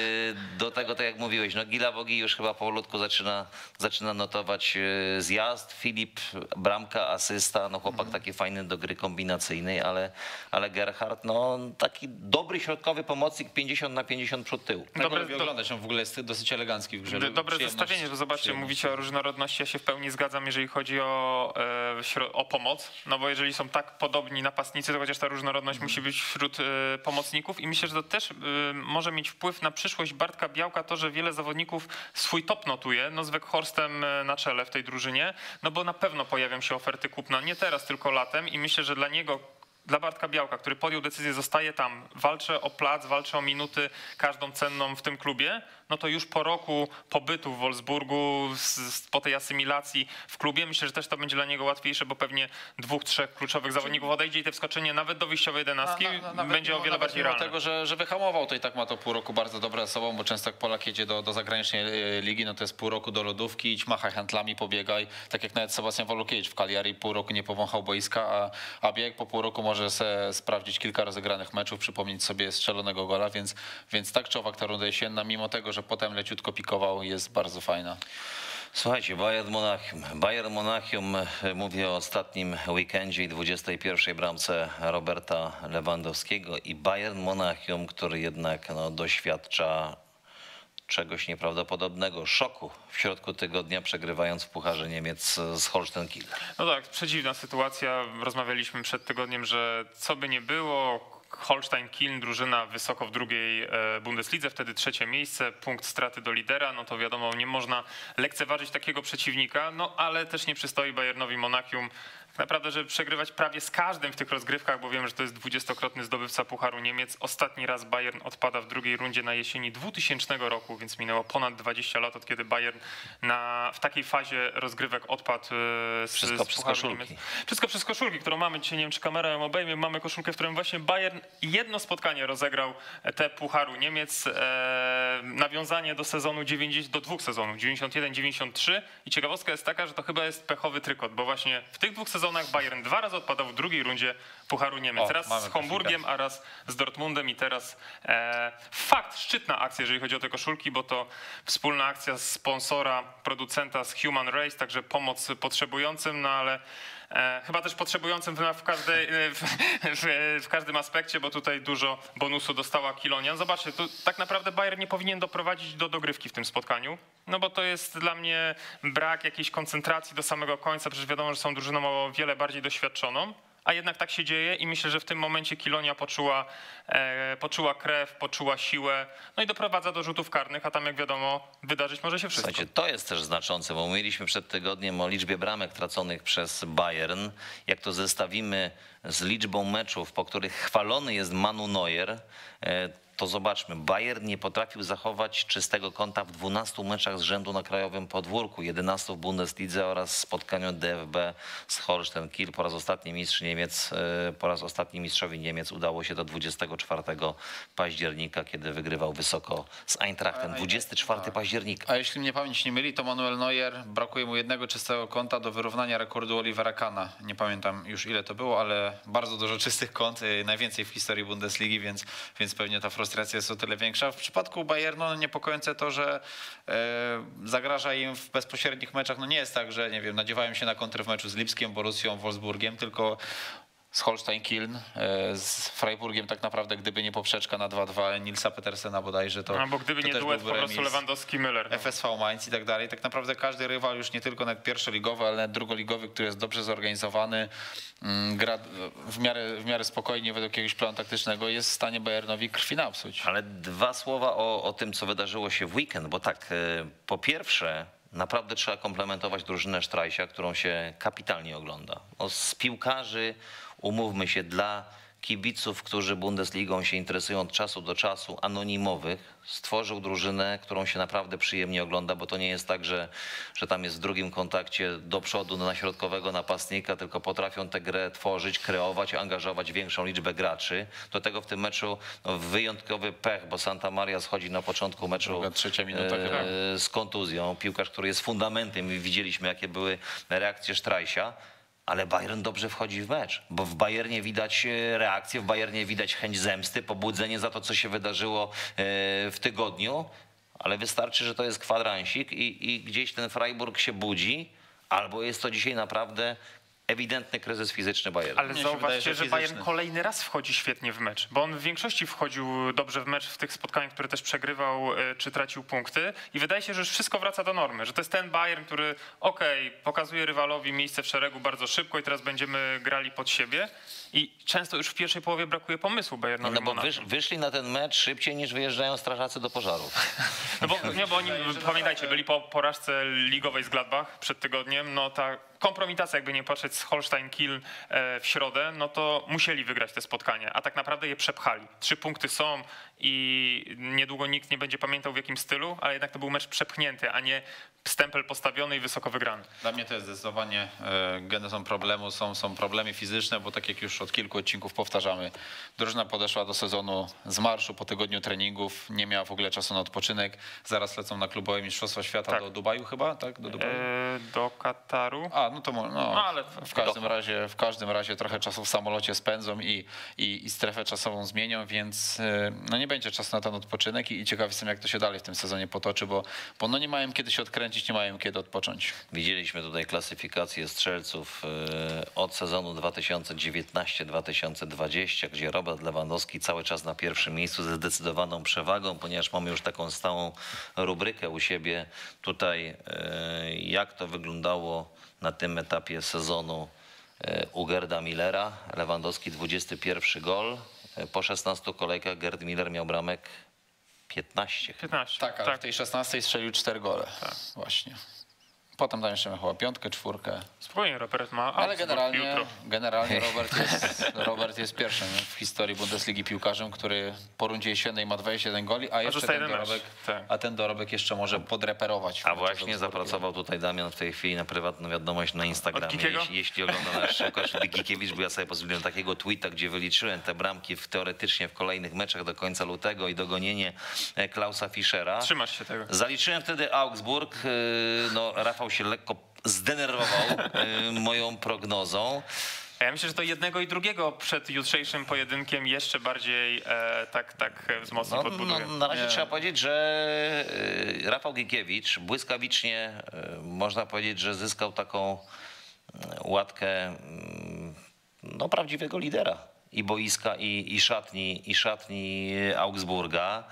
Do tego, tak jak mówiłeś, no Gila Wogi już chyba powolutku zaczyna, zaczyna notować yy, zjazd. Filip, bramka, asysta, no chłopak taki fajny do gry kombinacyjnej, ale, ale Gerhard, no taki dobry środkowy pomocnik, pięćdziesiąt na pięćdziesiąt przód tył. Tak Dobre- lubię oglądać, on w ogóle jest dosyć elegancki w grze. D- Dobre Przyjemność- zestawienie, że zobaczcie, przyjemność. mówicie o różnorodności, ja się w pełni zgadzam, jeżeli chodzi o, e, śro- o pomoc, no bo jeżeli są tak podobni napastnicy, to chociaż ta różnorodność musi być wśród e, pomocników i myślę, że to też e, może mieć wpływ na przyszłość Bartka Białka to, że wiele zawodników swój top notuje, no z Weghorsten e, na czele w tej drużynie, no bo na pewno pojawią się oferty kupna, nie teraz, tylko latem i myślę, że dla niego dla Bartka Białka, który podjął decyzję, zostaje tam, walczy o plac, walczy o minuty, każdą cenną w tym klubie, no to już po roku pobytu w Wolfsburgu, z, z, po tej asymilacji w klubie, myślę, że też to będzie dla niego łatwiejsze, bo pewnie dwóch, trzech kluczowych zawodników odejdzie i te wskoczenie nawet do wyjściowej jedenastki nawet będzie mimo- o wiele nawet bardziej mimo realne. tego, że, że wyhamował, to i tak ma to pół roku bardzo dobre ze sobą, bo często jak Polak jedzie do, do zagranicznej e, ligi, no to jest pół roku do lodówki, idź machaj handlami, pobiegaj. Tak jak nawet Sebastian Walukiewicz w Cagliari pół roku nie powąchał boiska, a, a bieg po pół roku może se sprawdzić kilka rozegranych meczów, przypomnieć sobie strzelonego gola, więc, więc tak czy owak ta runda jesienna, mimo tego, że potem leciutko pikował, jest bardzo fajna. Słuchajcie, Bayern Monachium. Bayern Monachium, mówię o ostatnim weekendzie i dwudziestej pierwszej bramce Roberta Lewandowskiego i Bayern Monachium, który jednak no, doświadcza czegoś nieprawdopodobnego, szoku w środku tygodnia, przegrywając w Pucharze Niemiec z Holstein Kiel. No tak, przedziwna sytuacja. Rozmawialiśmy przed tygodniem, że co by nie było, Holstein Kiel, drużyna wysoko w drugiej e, Bundeslidze, wtedy trzecie miejsce, punkt straty do lidera, no to wiadomo, nie można lekceważyć takiego przeciwnika, no ale też nie przystoi Bayernowi Monachium tak naprawdę, żeby przegrywać prawie z każdym w tych rozgrywkach, bo wiemy, że to jest dwudziestokrotny zdobywca Pucharu Niemiec. Ostatni raz Bayern odpada w drugiej rundzie na jesieni dwutysięcznego roku, więc minęło ponad dwadzieścia lat, od kiedy Bayern na, w takiej fazie rozgrywek odpadł e, z, Wszystko z przez Pucharu koszulki. Niemiec. Wszystko przez koszulki, którą mamy dzisiaj, nie wiem czy kamera ją obejmie, mamy koszulkę, w którym właśnie Bayern jedno spotkanie rozegrał te Pucharu Niemiec, e, nawiązanie do sezonu dziewięćdziesiątego, do dwóch sezonów, dziewięćdziesiąt jeden dziewięćdziesiąt trzy i ciekawostka jest taka, że to chyba jest pechowy trykot, bo właśnie w tych dwóch sezonach Bayern dwa razy odpadał w drugiej rundzie Pucharu Niemiec. O, Raz mamy z Homburgiem, a raz z Dortmundem i teraz e, fakt, szczytna akcja, jeżeli chodzi o te koszulki, bo to wspólna akcja sponsora, producenta z Human Race, także pomoc potrzebującym, no ale E, chyba też potrzebującym w, każdej, w, w, w każdym aspekcie, bo tutaj dużo bonusu dostała Kilonian. Zobaczcie, tu tak naprawdę Bayern nie powinien doprowadzić do dogrywki w tym spotkaniu, no bo to jest dla mnie brak jakiejś koncentracji do samego końca, przecież wiadomo, że są drużyną o wiele bardziej doświadczoną. A jednak tak się dzieje i myślę, że w tym momencie Kilonia poczuła, e, poczuła krew, poczuła siłę, no i doprowadza do rzutów karnych, a tam jak wiadomo wydarzyć może się wszystko. Słuchajcie, to jest też znaczące, bo mówiliśmy przed tygodniem o liczbie bramek traconych przez Bayern. Jak to zestawimy z liczbą meczów, po których chwalony jest Manu Neuer, e, to zobaczmy, Bayern nie potrafił zachować czystego konta w dwunastu meczach z rzędu na krajowym podwórku, jedenastu w Bundeslidze oraz spotkaniu D F B z Holstein Kiel. Po raz ostatni mistrz Niemiec, po raz ostatni mistrzowi Niemiec udało się do dwudziestego czwartego października, kiedy wygrywał wysoko z Eintrachtem. dwudziestego czwartego października. A jeśli mnie pamięć nie myli, to Manuel Neuer, brakuje mu jednego czystego konta do wyrównania rekordu Olivera Kahna. Nie pamiętam już ile to było, ale bardzo dużo czystych kont, najwięcej w historii Bundesligi, więc, więc pewnie ta frustracja jest o tyle większa. W przypadku Bayernu no, niepokojące to, że e, zagraża im w bezpośrednich meczach. No nie jest tak, że nie wiem, nadziewają się na kontry w meczu z Lipskiem, Borussią, Wolfsburgiem, tylko z Holstein Kiel, z Freiburgiem tak naprawdę, gdyby nie poprzeczka na dwa dwa Nilsa Petersena bodajże, to Albo gdyby to nie też duet po byłby prostu remis. Lewandowski-Müller. No. F S V Mainz i tak dalej. Tak naprawdę każdy rywal, już nie tylko nawet pierwszoligowy, ale nawet drugoligowy, który jest dobrze zorganizowany, gra w miarę, w miarę spokojnie według jakiegoś planu taktycznego, jest w stanie Bayernowi krwi napsuć. Ale dwa słowa o, o tym, co wydarzyło się w weekend, bo tak, po pierwsze, naprawdę trzeba komplementować drużynę Streisia, którą się kapitalnie ogląda. No, z piłkarzy, umówmy się, dla kibiców, którzy Bundesligą się interesują od czasu do czasu, anonimowych, stworzył drużynę, którą się naprawdę przyjemnie ogląda, bo to nie jest tak, że, że tam jest w drugim kontakcie do przodu na środkowego napastnika, tylko potrafią tę grę tworzyć, kreować, angażować większą liczbę graczy. Do tego w tym meczu no, wyjątkowy pech, bo Santa Maria schodzi na początku meczu Druga, trzecia minuta chyba. e, z kontuzją. Piłkarz, który jest fundamentem i widzieliśmy, jakie były reakcje Strajsia. Ale Bayern dobrze wchodzi w mecz, bo w Bayernie widać reakcję, w Bayernie widać chęć zemsty, pobudzenie za to, co się wydarzyło w tygodniu, ale wystarczy, że to jest kwadransik i, i gdzieś ten Freiburg się budzi, albo jest to dzisiaj naprawdę ewidentny kryzys fizyczny Bayernu. Ale Mnie się zauważcie, wydaje, że że Bayern fizyczny. kolejny raz wchodzi świetnie w mecz, bo on w większości wchodził dobrze w mecz w tych spotkaniach, które też przegrywał e, czy tracił punkty i wydaje się, że już wszystko wraca do normy, że to jest ten Bayern, który okej, pokazuje rywalowi miejsce w szeregu bardzo szybko i teraz będziemy grali pod siebie i często już w pierwszej połowie brakuje pomysłu Bayernowi No bo Monachium. wysz, wyszli na ten mecz szybciej niż wyjeżdżają strażacy do pożarów. No bo, nie, bo oni, pamiętajcie, byli po porażce ligowej z Gladbach przed tygodniem, no ta kompromitacja, jakby nie patrzeć, z Holstein Kiel e, w środę, no to musieli wygrać te spotkanie, a tak naprawdę je przepchali. Trzy punkty są i niedługo nikt nie będzie pamiętał w jakim stylu, ale jednak to był mecz przepchnięty, a nie stempel postawiony i wysoko wygrany. Dla mnie to jest zdecydowanie e, genezą problemu, są, są problemy fizyczne, bo tak jak już od kilku odcinków powtarzamy, drużyna podeszła do sezonu z marszu po tygodniu treningów, nie miała w ogóle czasu na odpoczynek, zaraz lecą na klubowe mistrzostwa świata Tak. do Dubaju chyba, tak? Do Dubaju? E, do Kataru. A, no to mo- no, No, ale w każdym razie w każdym razie trochę czasu w samolocie spędzą i, i, i strefę czasową zmienią, więc e, no nie będzie czasu na ten odpoczynek i, i ciekaw jestem, jak to się dalej w tym sezonie potoczy, bo, bo no nie mają kiedy się odkręcić, nie mają kiedy odpocząć. Widzieliśmy tutaj klasyfikację strzelców e, od sezonu dwa tysiące dziewiętnaście dwa tysiące dwadzieścia, gdzie Robert Lewandowski cały czas na pierwszym miejscu ze zdecydowaną przewagą, ponieważ mamy już taką stałą rubrykę u siebie tutaj, e, jak to wyglądało na tym etapie sezonu e, u Gerda Millera. Lewandowski dwudziesty pierwszy gol. E, Po szesnastu kolejkach Gerd Miller miał bramek piętnaście. piętnaście. Tak, ale w tej szesnastej strzelił cztery gole. Właśnie. Potem tam jeszcze miał chyba piątkę, czwórkę. Spokojnie, Robert ma Ale Augsburg generalnie, jutro. generalnie Robert, jest, Robert jest pierwszym w historii Bundesligi piłkarzem, który po rundzie jesiennej ma dwadzieścia jeden goli, a jeszcze zostaje ten jeden mecz. dorobek, Tak. a ten dorobek jeszcze może podreperować. w A meczu z właśnie Augsburgiem. zapracował tutaj Damian w tej chwili na prywatną wiadomość na Instagramie. Gikiego? Jeśli, jeśli ogląda nasz Łukasz Gikiewicz, bo ja sobie pozwoliłem takiego tweeta, gdzie wyliczyłem te bramki w, teoretycznie w kolejnych meczach do końca lutego i dogonienie e, Klausa Fischera. Trzymasz się tego. Zaliczyłem wtedy Augsburg. e, No, Rafał się lekko zdenerwował e, moją prognozą. A ja myślę, że to jednego i drugiego przed jutrzejszym pojedynkiem jeszcze bardziej e, tak, tak wzmocni, No, podbuduje. no, na razie Nie. trzeba powiedzieć, że y, Rafał Gikiewicz błyskawicznie, y, można powiedzieć, że zyskał taką y, łatkę mm, no, prawdziwego lidera i boiska, i, i, szatni, i szatni Augsburga.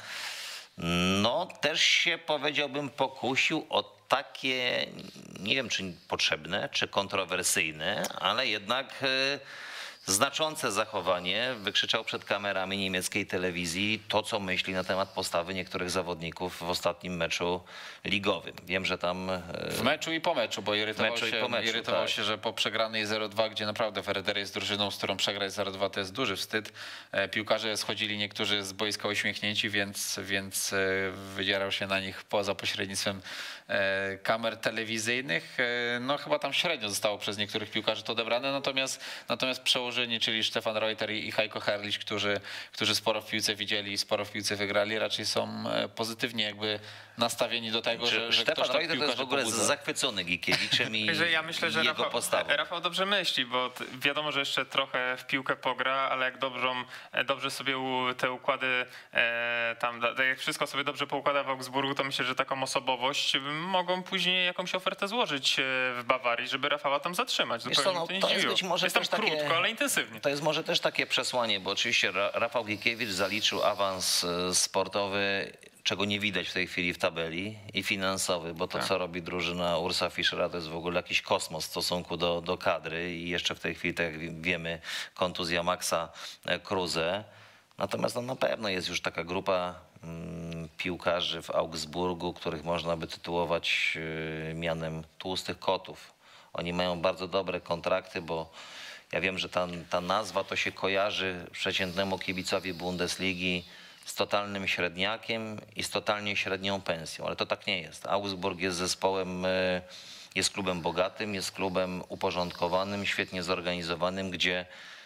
No też się, powiedziałbym, pokusił o takie, nie wiem czy potrzebne, czy kontrowersyjne, ale jednak y, znaczące zachowanie. Wykrzyczał przed kamerami niemieckiej telewizji to, co myśli na temat postawy niektórych zawodników w ostatnim meczu ligowym. Wiem, że tam y, W meczu i po meczu, bo irytował, meczu i się, po meczu, irytował tak. się, że po przegranej zero dwa, gdzie naprawdę Werder jest drużyną, z którą przegrać zero dwa to jest duży wstyd. E, Piłkarze schodzili niektórzy z boiska uśmiechnięci, więc, więc e, wydzierał się na nich poza pośrednictwem e, kamer telewizyjnych. E, No chyba tam średnio zostało przez niektórych piłkarzy to odebrane, natomiast, natomiast przełożeni, czyli Stefan Reuter i i Heiko Herrlich, którzy, którzy sporo w piłce widzieli i sporo w piłce wygrali, raczej są e, pozytywnie jakby nastawieni do tego, Czy że, że Stefan ktoś tak Reuter to jest w piłkarzy ogóle pobudza. zachwycony Gikiewiczem i Że ja myślę, że jego Rafał, postawą. Rafał dobrze myśli, bo t- wiadomo, że jeszcze trochę w piłkę pogra, ale jak dobrą, e, dobrze sobie u, te układy e, tam, da- tak jak wszystko sobie dobrze poukłada w Augsburgu, to myślę, że taką osobowość m, mogą później jakąś ofertę złożyć e, w Bawarii, żeby Rafała tam zatrzymać. Wiesz Zupełnie co, no, mnie to nie to jest zdziwiło. być może jest tam też takie- krótko, ale intensywnie. To jest może też takie przesłanie, bo oczywiście Ra- Rafał Gikiewicz zaliczył awans e, sportowy, czego nie widać w tej chwili w tabeli, i finansowy, bo to, Tak. co robi drużyna Ursa Fischera, to jest w ogóle jakiś kosmos w stosunku do, do kadry i jeszcze w tej chwili, tak jak wiemy, kontuzja Maxa e, Kruse. Natomiast no, na pewno jest już taka grupa mm, piłkarzy w Augsburgu, których można by tytułować e, mianem tłustych kotów. Oni mają bardzo dobre kontrakty, bo Ja wiem, że ta, ta nazwa to się kojarzy przeciętnemu kibicowi Bundesligi z totalnym średniakiem i z totalnie średnią pensją, ale to tak nie jest. Augsburg jest zespołem, jest klubem bogatym, jest klubem uporządkowanym, świetnie zorganizowanym, gdzie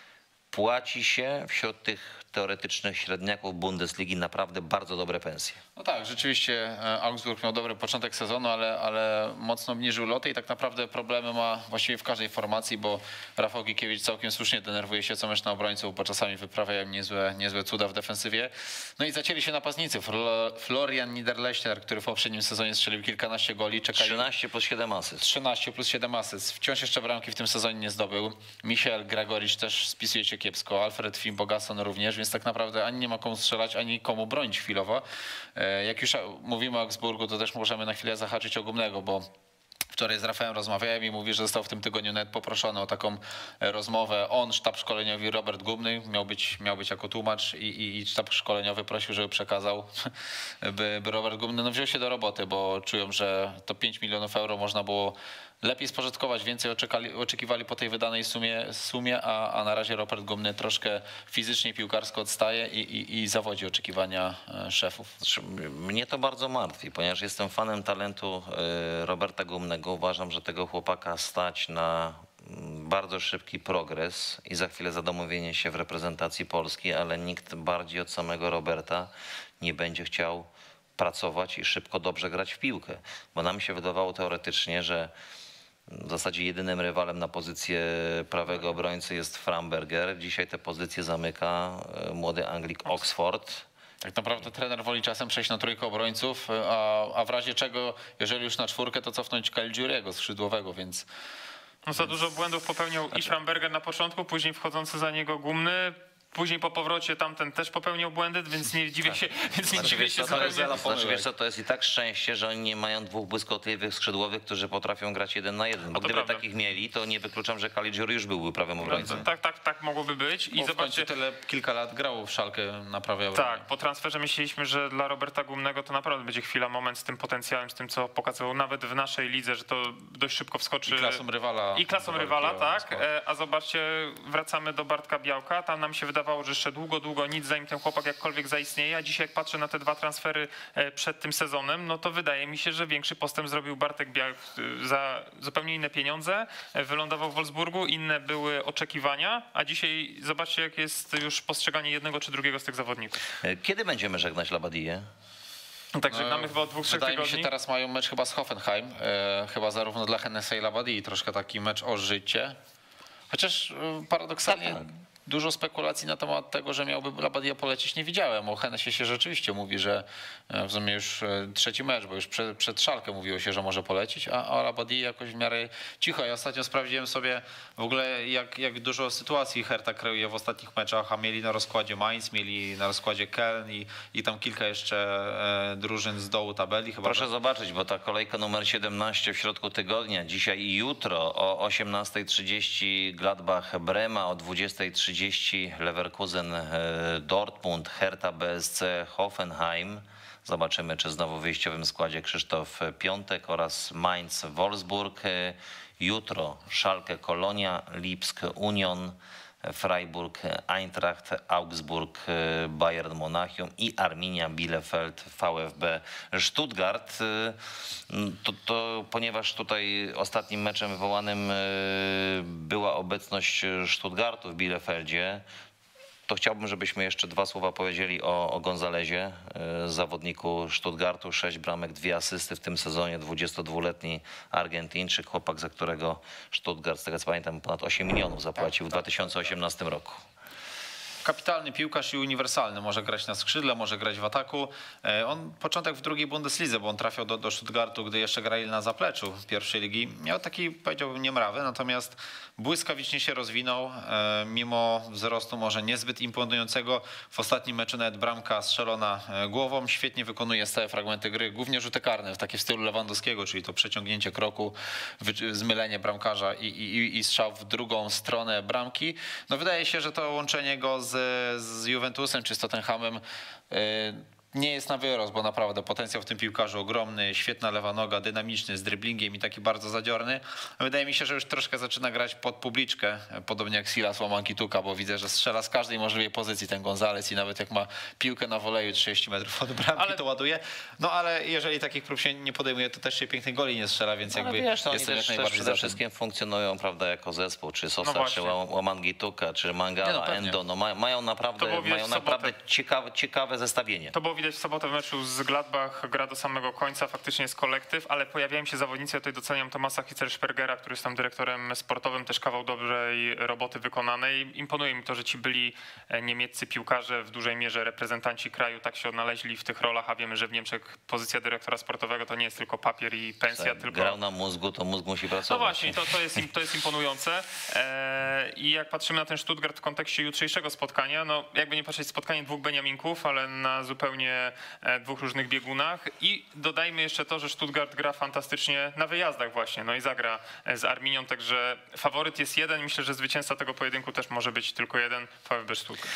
płaci się wśród tych teoretycznych średniaków Bundesligi naprawdę bardzo dobre pensje. No tak, rzeczywiście Augsburg miał dobry początek sezonu, ale, ale mocno obniżył loty i tak naprawdę problemy ma właściwie w każdej formacji, bo Rafał Gikiewicz całkiem słusznie denerwuje się co mecz na obrońców, bo czasami wyprawiają niezłe, niezłe cuda w defensywie. No i zacięli się napastnicy. Florian Niederlechner, który w poprzednim sezonie strzelił kilkanaście goli. Czekali... trzynaście plus siedem asyst. trzynaście plus siedem asyst. Wciąż jeszcze bramki w tym sezonie nie zdobył. Michael Gregoricz też spisuje się kiepsko. Alfred Fimbogason również, więc tak naprawdę ani nie ma komu strzelać, ani komu bronić chwilowo. Jak już mówimy o Augsburgu, to też możemy na chwilę zahaczyć o Gumnego, bo wczoraj z Rafałem rozmawiałem i mówi, że został w tym tygodniu nawet poproszony o taką rozmowę. On, sztab szkoleniowy Robert Gumny, miał być, miał być jako tłumacz i, i, i sztab szkoleniowy prosił, żeby przekazał, by, by Robert Gumny no, wziął się do roboty, bo czują, że to pięć milionów euro można było lepiej spożytkować, więcej oczekali, oczekiwali po tej wydanej sumie, sumie a, a na razie Robert Gumny troszkę fizycznie, piłkarsko odstaje i, i, i zawodzi oczekiwania szefów. Mnie to bardzo martwi, ponieważ jestem fanem talentu Roberta Gumnego. Uważam, że tego chłopaka stać na bardzo szybki progres i za chwilę zadomowienie się w reprezentacji Polski, ale nikt bardziej od samego Roberta nie będzie chciał pracować i szybko dobrze grać w piłkę, bo nam się wydawało teoretycznie, że w zasadzie jedynym rywalem na pozycję prawego obrońcy jest Framberger. Dzisiaj tę pozycję zamyka młody Anglik Oxford. Tak naprawdę trener woli czasem przejść na trójkę obrońców, a, a w razie czego, jeżeli już na czwórkę, to cofnąć Caligiuriego skrzydłowego, więc... No za dużo błędów popełniał i Framberger na początku, później wchodzący za niego Gumny. Później po powrocie tamten też popełniał błędy, więc nie dziwię się, więc nie Znaczy, dziwię wiesz, się co, to jest, zupełnie. znaczy, wiesz co, to jest i tak szczęście, że oni nie mają dwóch błyskotliwych skrzydłowych, którzy potrafią grać jeden na jeden. Bo to gdyby prawda. takich mieli, to nie wykluczam, że Caligiuri już byłby prawym obrońcą. Tak, tak, tak mogłoby być. I Bo w końcu zobaczcie, tyle kilka lat grał w Szalkę na prawej obronie. tak, po transferze myśleliśmy, że dla Roberta Gumnego to naprawdę będzie chwila, moment z tym potencjałem, z tym, co pokazywał nawet w naszej lidze, że to dość szybko wskoczy. I klasą rywala. I klasą do rywala, wielkiego tak. składu. E, A zobaczcie, wracamy do Bartka Białka. Tam nam się wydawało, że jeszcze długo, długo nic, zanim ten chłopak jakkolwiek zaistnieje. A dzisiaj jak patrzę na te dwa transfery e, przed tym sezonem, no to wydaje mi się, że większy postęp zrobił Bartek Białk e, za zupełnie inne pieniądze. E, Wylądował w Wolfsburgu, inne były oczekiwania, a dzisiaj zobaczcie, jak jest już postrzeganie jednego czy drugiego z tych zawodników. Kiedy będziemy żegnać Labadię? Tak, żegnamy chyba od dwóch, trzech Wydaje mi tygodni. się, teraz mają mecz chyba z Hoffenheim, e, chyba zarówno dla Hennessy i Labadii, troszkę taki mecz o życie. Chociaż e, paradoksalnie Tak, tak. dużo spekulacji na temat tego, że miałby Labadia polecieć, nie widziałem. O Hennessy się rzeczywiście mówi, że e, w sumie już e, trzeci mecz, bo już przed, przed Szalkę mówiło się, że może polecieć, a o Labadii jakoś w miarę cicho. Ja ostatnio sprawdziłem sobie w ogóle, jak, jak dużo sytuacji Hertha kreuje w ostatnich meczach, a mieli na rozkładzie Mainz, mieli na rozkładzie Köln i, i tam kilka jeszcze e, drużyn z dołu tabeli. Chyba Proszę zobaczyć, bo ta kolejka numer siedemnaście w środku tygodnia, dzisiaj i jutro o osiemnastej trzydzieści Gladbach Brema, o dwudziestej trzydzieści Leverkusen Dortmund, Hertha B S C Hoffenheim. Zobaczymy, czy znowu w wyjściowym składzie Krzysztof Piątek oraz Mainz Wolfsburg. Jutro Schalke Kolonia, Lipsk Union, Freiburg, Eintracht, Augsburg, Bayern Monachium i Arminia Bielefeld, VfB Stuttgart. To, to, ponieważ tutaj ostatnim meczem wywołanym była obecność Stuttgartu w Bielefeldzie, to chciałbym, żebyśmy jeszcze dwa słowa powiedzieli o, o Gonzalezie, zawodniku Stuttgartu. Sześć bramek, dwie asysty w tym sezonie, dwudziestodwuletni Argentyńczyk, chłopak, za którego Stuttgart, z tego co pamiętam, ponad osiem milionów zapłacił w dwa tysiące osiemnastym roku. Kapitalny piłkarz i uniwersalny. Może grać na skrzydle, może grać w ataku. On początek w drugiej Bundeslidze, bo on trafiał do, do Stuttgartu, gdy jeszcze grali na zapleczu pierwszej ligi. Miał taki, powiedziałbym, niemrawy, natomiast błyskawicznie się rozwinął. Mimo wzrostu może niezbyt imponującego. W ostatnim meczu nawet bramka strzelona głową. Świetnie wykonuje stałe fragmenty gry, głównie rzuty karne, takie w stylu Lewandowskiego, czyli to przeciągnięcie kroku, zmylenie bramkarza i, i, i strzał w drugą stronę bramki. No wydaje się, że to łączenie go z z Juventusem czy z Tottenhamem nie jest na wyrost, bo naprawdę potencjał w tym piłkarzu ogromny, świetna lewa noga, dynamiczny, z driblingiem i taki bardzo zadziorny. Wydaje mi się, że już troszkę zaczyna grać pod publiczkę, podobnie jak Silas Łaman-Kituka, bo widzę, że strzela z każdej możliwej pozycji ten Gonzalez i nawet jak ma piłkę na woleju trzydzieści metrów od bramki, Ale- to ładuje. No ale jeżeli takich prób się nie podejmuje, to też się pięknych goli nie strzela, więc Ale jakby wiesz, to oni jestem też, jak też najbardziej przede za tym. wszystkim funkcjonują, prawda, jako zespół, czy Sosa, No właśnie. czy Ła- Łamangituka, czy Nie, Mangala, no pewnie. Endo, no ma, mają To naprawdę, było widać mają w sobotę. naprawdę ciekawe, ciekawe zestawienie. To było widać w sobotę w meczu z Gladbach, gra do samego końca, faktycznie jest kolektyw, ale pojawiają się zawodnicy, ja tutaj doceniam Tomasa Hitzelspergera, który jest tam dyrektorem sportowym, też kawał dobrej roboty wykonanej. Imponuje mi to, że ci byli niemieccy piłkarze, w dużej mierze reprezentanci kraju, tak się odnaleźli w tych rolach, a wiemy, że w Niemczech pozycja dyrektora sportowego to nie jest tylko papier i pensja, Tak, tylko... grał na mózgu, to mózg musi pracować. No właśnie, to, to, jest, im- to jest imponujące. E, I jak patrzymy na ten Stuttgart w kontekście jutrzejszego spotkania, no jakby nie patrzeć, spotkanie dwóch Beniaminków, ale na zupełnie e, dwóch różnych biegunach. I dodajmy jeszcze to, że Stuttgart gra fantastycznie na wyjazdach właśnie, no i zagra e, z Arminią, także faworyt jest jeden. Myślę, że zwycięzca tego pojedynku też może być tylko jeden, VfB Stuttgart.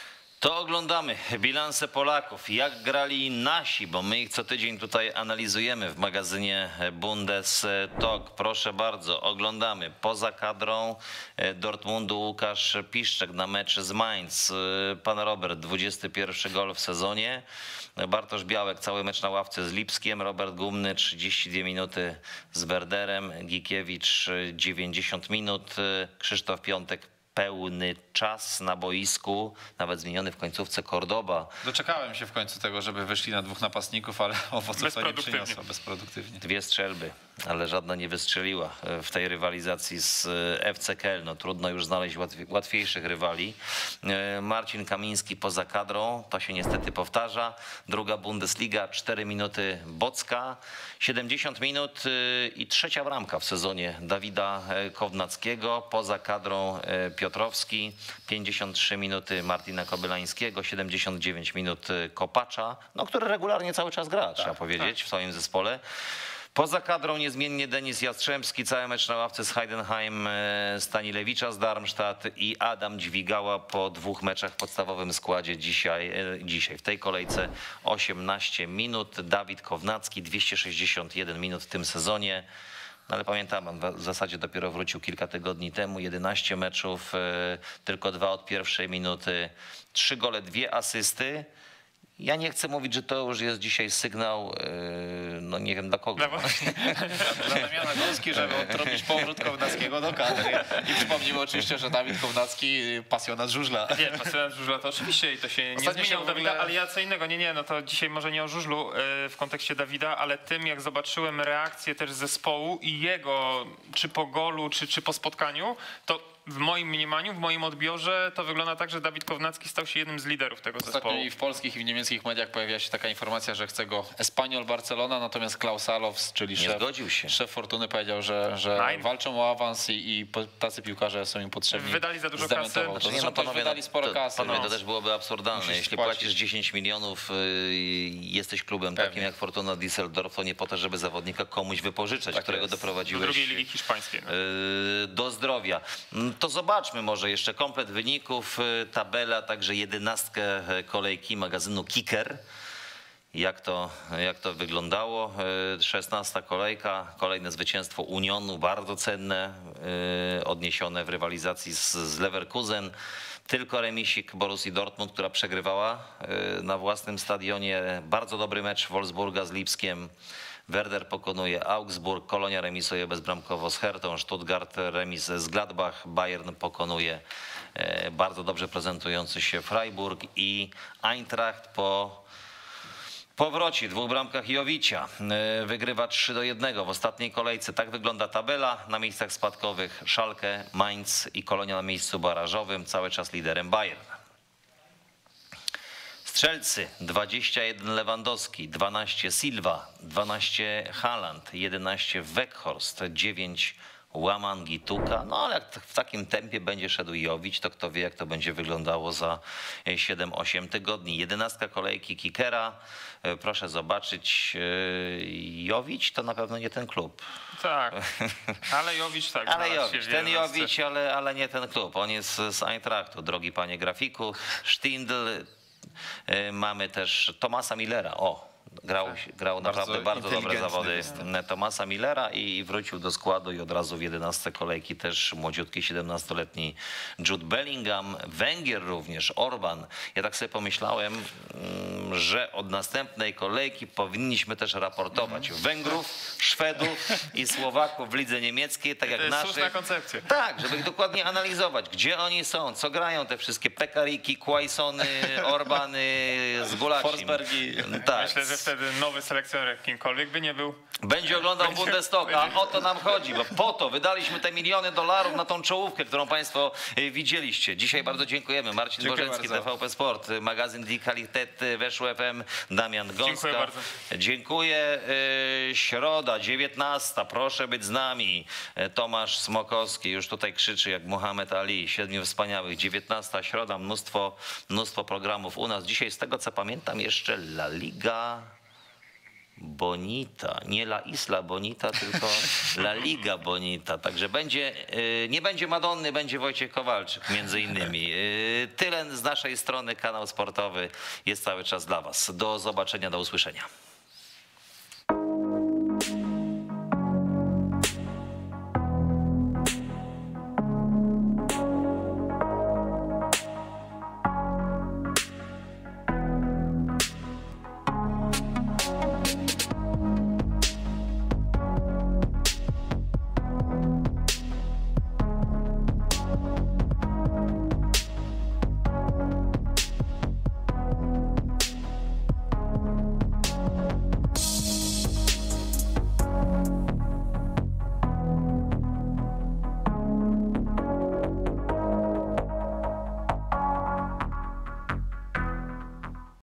To oglądamy bilanse Polaków, jak grali nasi, bo my ich co tydzień tutaj analizujemy w magazynie Bundes Talk. Proszę bardzo, oglądamy. Poza kadrą Dortmundu Łukasz Piszczek na mecz z Mainz. Pan Robert, dwudziesty pierwszy gol w sezonie. Bartosz Białek, cały mecz na ławce z Lipskiem. Robert Gumny, trzydzieści dwie minuty z Werderem. Gikiewicz, dziewięćdziesiąt minut. Krzysztof Piątek, pełny czas na boisku, nawet zmieniony w końcówce Cordoba. Doczekałem się w końcu tego, żeby wyszli na dwóch napastników, ale owoców to nie Bezproduktywnie. przyniosło, bezproduktywnie. Dwie strzelby, ale żadna nie wystrzeliła w tej rywalizacji z F C Köln. No, trudno już znaleźć łatwiej, łatwiejszych rywali. Marcin Kamiński poza kadrą, to się niestety powtarza. Druga Bundesliga, cztery minuty Bocka, siedemdziesiąt minut i trzecia bramka w sezonie Dawida Kownackiego. Poza kadrą Piotrowski, pięćdziesiąt trzy minuty Martina Kobylańskiego, siedemdziesiąt dziewięć minut Kopacza, no, który regularnie cały czas gra, trzeba powiedzieć, w swoim zespole. Poza kadrą niezmiennie Denis Jastrzębski, cały mecz na ławce z Heidenheim, Stanilewicza z Darmstadt i Adam Dźwigała po dwóch meczach w podstawowym składzie dzisiaj, dzisiaj w tej kolejce osiemnaście minut. Dawid Kownacki, dwieście sześćdziesiąt jeden minut w tym sezonie. No ale pamiętam, on w zasadzie dopiero wrócił kilka tygodni temu, jedenaście meczów, tylko dwa od pierwszej minuty, trzy gole, dwie asysty. Ja nie chcę mówić, że to już jest dzisiaj sygnał, no nie wiem dla kogo. No właśnie. Dla Damiana Gąski, żeby odrobić powrót Kownackiego do kadry. I przypomnijmy oczywiście, że Dawid Kownacki pasjonat żużla. Nie, pasjonat żużla to oczywiście i to się nie Ostatnio zmienia się u w ogóle- Dawida, ale ja co innego, nie, nie, no to dzisiaj może nie o żużlu y, w kontekście Dawida, ale tym jak zobaczyłem reakcję też zespołu i jego, czy po golu, czy, czy po spotkaniu, to w moim mniemaniu, w moim odbiorze to wygląda tak, że Dawid Kownacki stał się jednym z liderów tego zespołu. Ostatnio i w polskich i w niemieckich mediach pojawiła się taka informacja, że chce go Espanyol Barcelona, natomiast Klaus Allofs, czyli Nie szef, zgodził się. szef Fortuny, powiedział, że, że Nein. walczą o awans i, i po- tacy piłkarze są im potrzebni. Wydali za dużo Zdementował kasy. to. Nie, no, Zresztą też panowie, wydali no, sporo to, kasy. panowie, no. to też byłoby absurdalne. Musisz Jeśli płacić. płacisz dziesięć milionów, y, jesteś klubem Pewnie. takim jak Fortuna Düsseldorf, to nie po to, żeby zawodnika komuś wypożyczać, Tak którego jest. Do doprowadziłeś drugiej ligi hiszpańskiej. No. y, do zdrowia. Mm, To zobaczmy może jeszcze komplet wyników, y, tabela, także jedenastkę kolejki magazynu Kicker. Jak to, jak to wyglądało? Y, szesnasta kolejka, kolejne zwycięstwo Unionu, bardzo cenne, y, odniesione w rywalizacji z, z Leverkusen. Tylko remisik Borussii Dortmund, która przegrywała y, na własnym stadionie. Bardzo dobry mecz Wolfsburga z Lipskiem. Werder pokonuje Augsburg, Kolonia remisuje bezbramkowo z Hertą, Stuttgart remis z Gladbach, Bayern pokonuje e, bardzo dobrze prezentujący się Freiburg i Eintracht po powrocie, dwóch bramkach Jowicia e, wygrywa trzy do jednego w ostatniej kolejce. Tak wygląda tabela. Na miejscach spadkowych Schalke, Mainz i Kolonia na miejscu barażowym, cały czas liderem Bayern. Strzelcy dwadzieścia jeden Lewandowski, dwanaście Silva, dwanaście Haaland, jedenaście Weghorst, dziewięć Łamangituka. No ale jak w takim tempie będzie szedł Jowić, to kto wie jak to będzie wyglądało za siedem osiem tygodni. Jedenastka kolejki Kickera. Proszę zobaczyć, Jowić to na pewno nie ten klub. Tak, ale Jowicz tak. Ale znalazł się Jowić, w ten jedenastce. Jowić, ale, ale nie ten klub. On jest z Eintrachtu, drogi panie grafiku. Stindl Y, Mamy też Thomasa Millera. O, grał, grał naprawdę bardzo dobre inteligentny zawody występ. Thomasa Millera i wrócił do składu i od razu w jedenastce kolejki też młodziutki siedemnastoletni Jude Bellingham. Węgier również, Orban. Ja tak sobie pomyślałem, mm, że od następnej kolejki powinniśmy też raportować Węgrów, Szwedów i Słowaków w lidze niemieckiej, tak jak To jest słuszna naszych. koncepcja. Tak, żeby ich dokładnie analizować, gdzie oni są, co grają te wszystkie Pekariki, Quaisony, Orbany z Gulacim. Forsbergi. Tak. Myślę, że wtedy nowy selekcjoner, kimkolwiek by nie był, Będzie oglądał Bundestag, a o to nam chodzi, bo po to wydaliśmy te miliony dolarów na tą czołówkę, którą państwo y, widzieliście. Dzisiaj bardzo dziękujemy. Marcin Dziękuję Bożecki, bardzo. T V P Sport, magazyn Die Qualität, Weszło F M, Damian Gąska. Dziękuję bardzo. Dziękuję. Y, Środa, dziewiętnasta. Proszę być z nami. Y, Tomasz Smokowski już tutaj krzyczy jak Muhammad Ali. Siedmiu wspaniałych. dziewiętnasta środa. Mnóstwo, mnóstwo programów u nas. Dzisiaj z tego co pamiętam jeszcze La Liga Bonita, nie La Isla Bonita, tylko La Liga Bonita. Także będzie, y, nie będzie Madonny, będzie Wojciech Kowalczyk między innymi. Y, Tyle z naszej strony, kanał sportowy jest cały czas dla was. Do zobaczenia, do usłyszenia.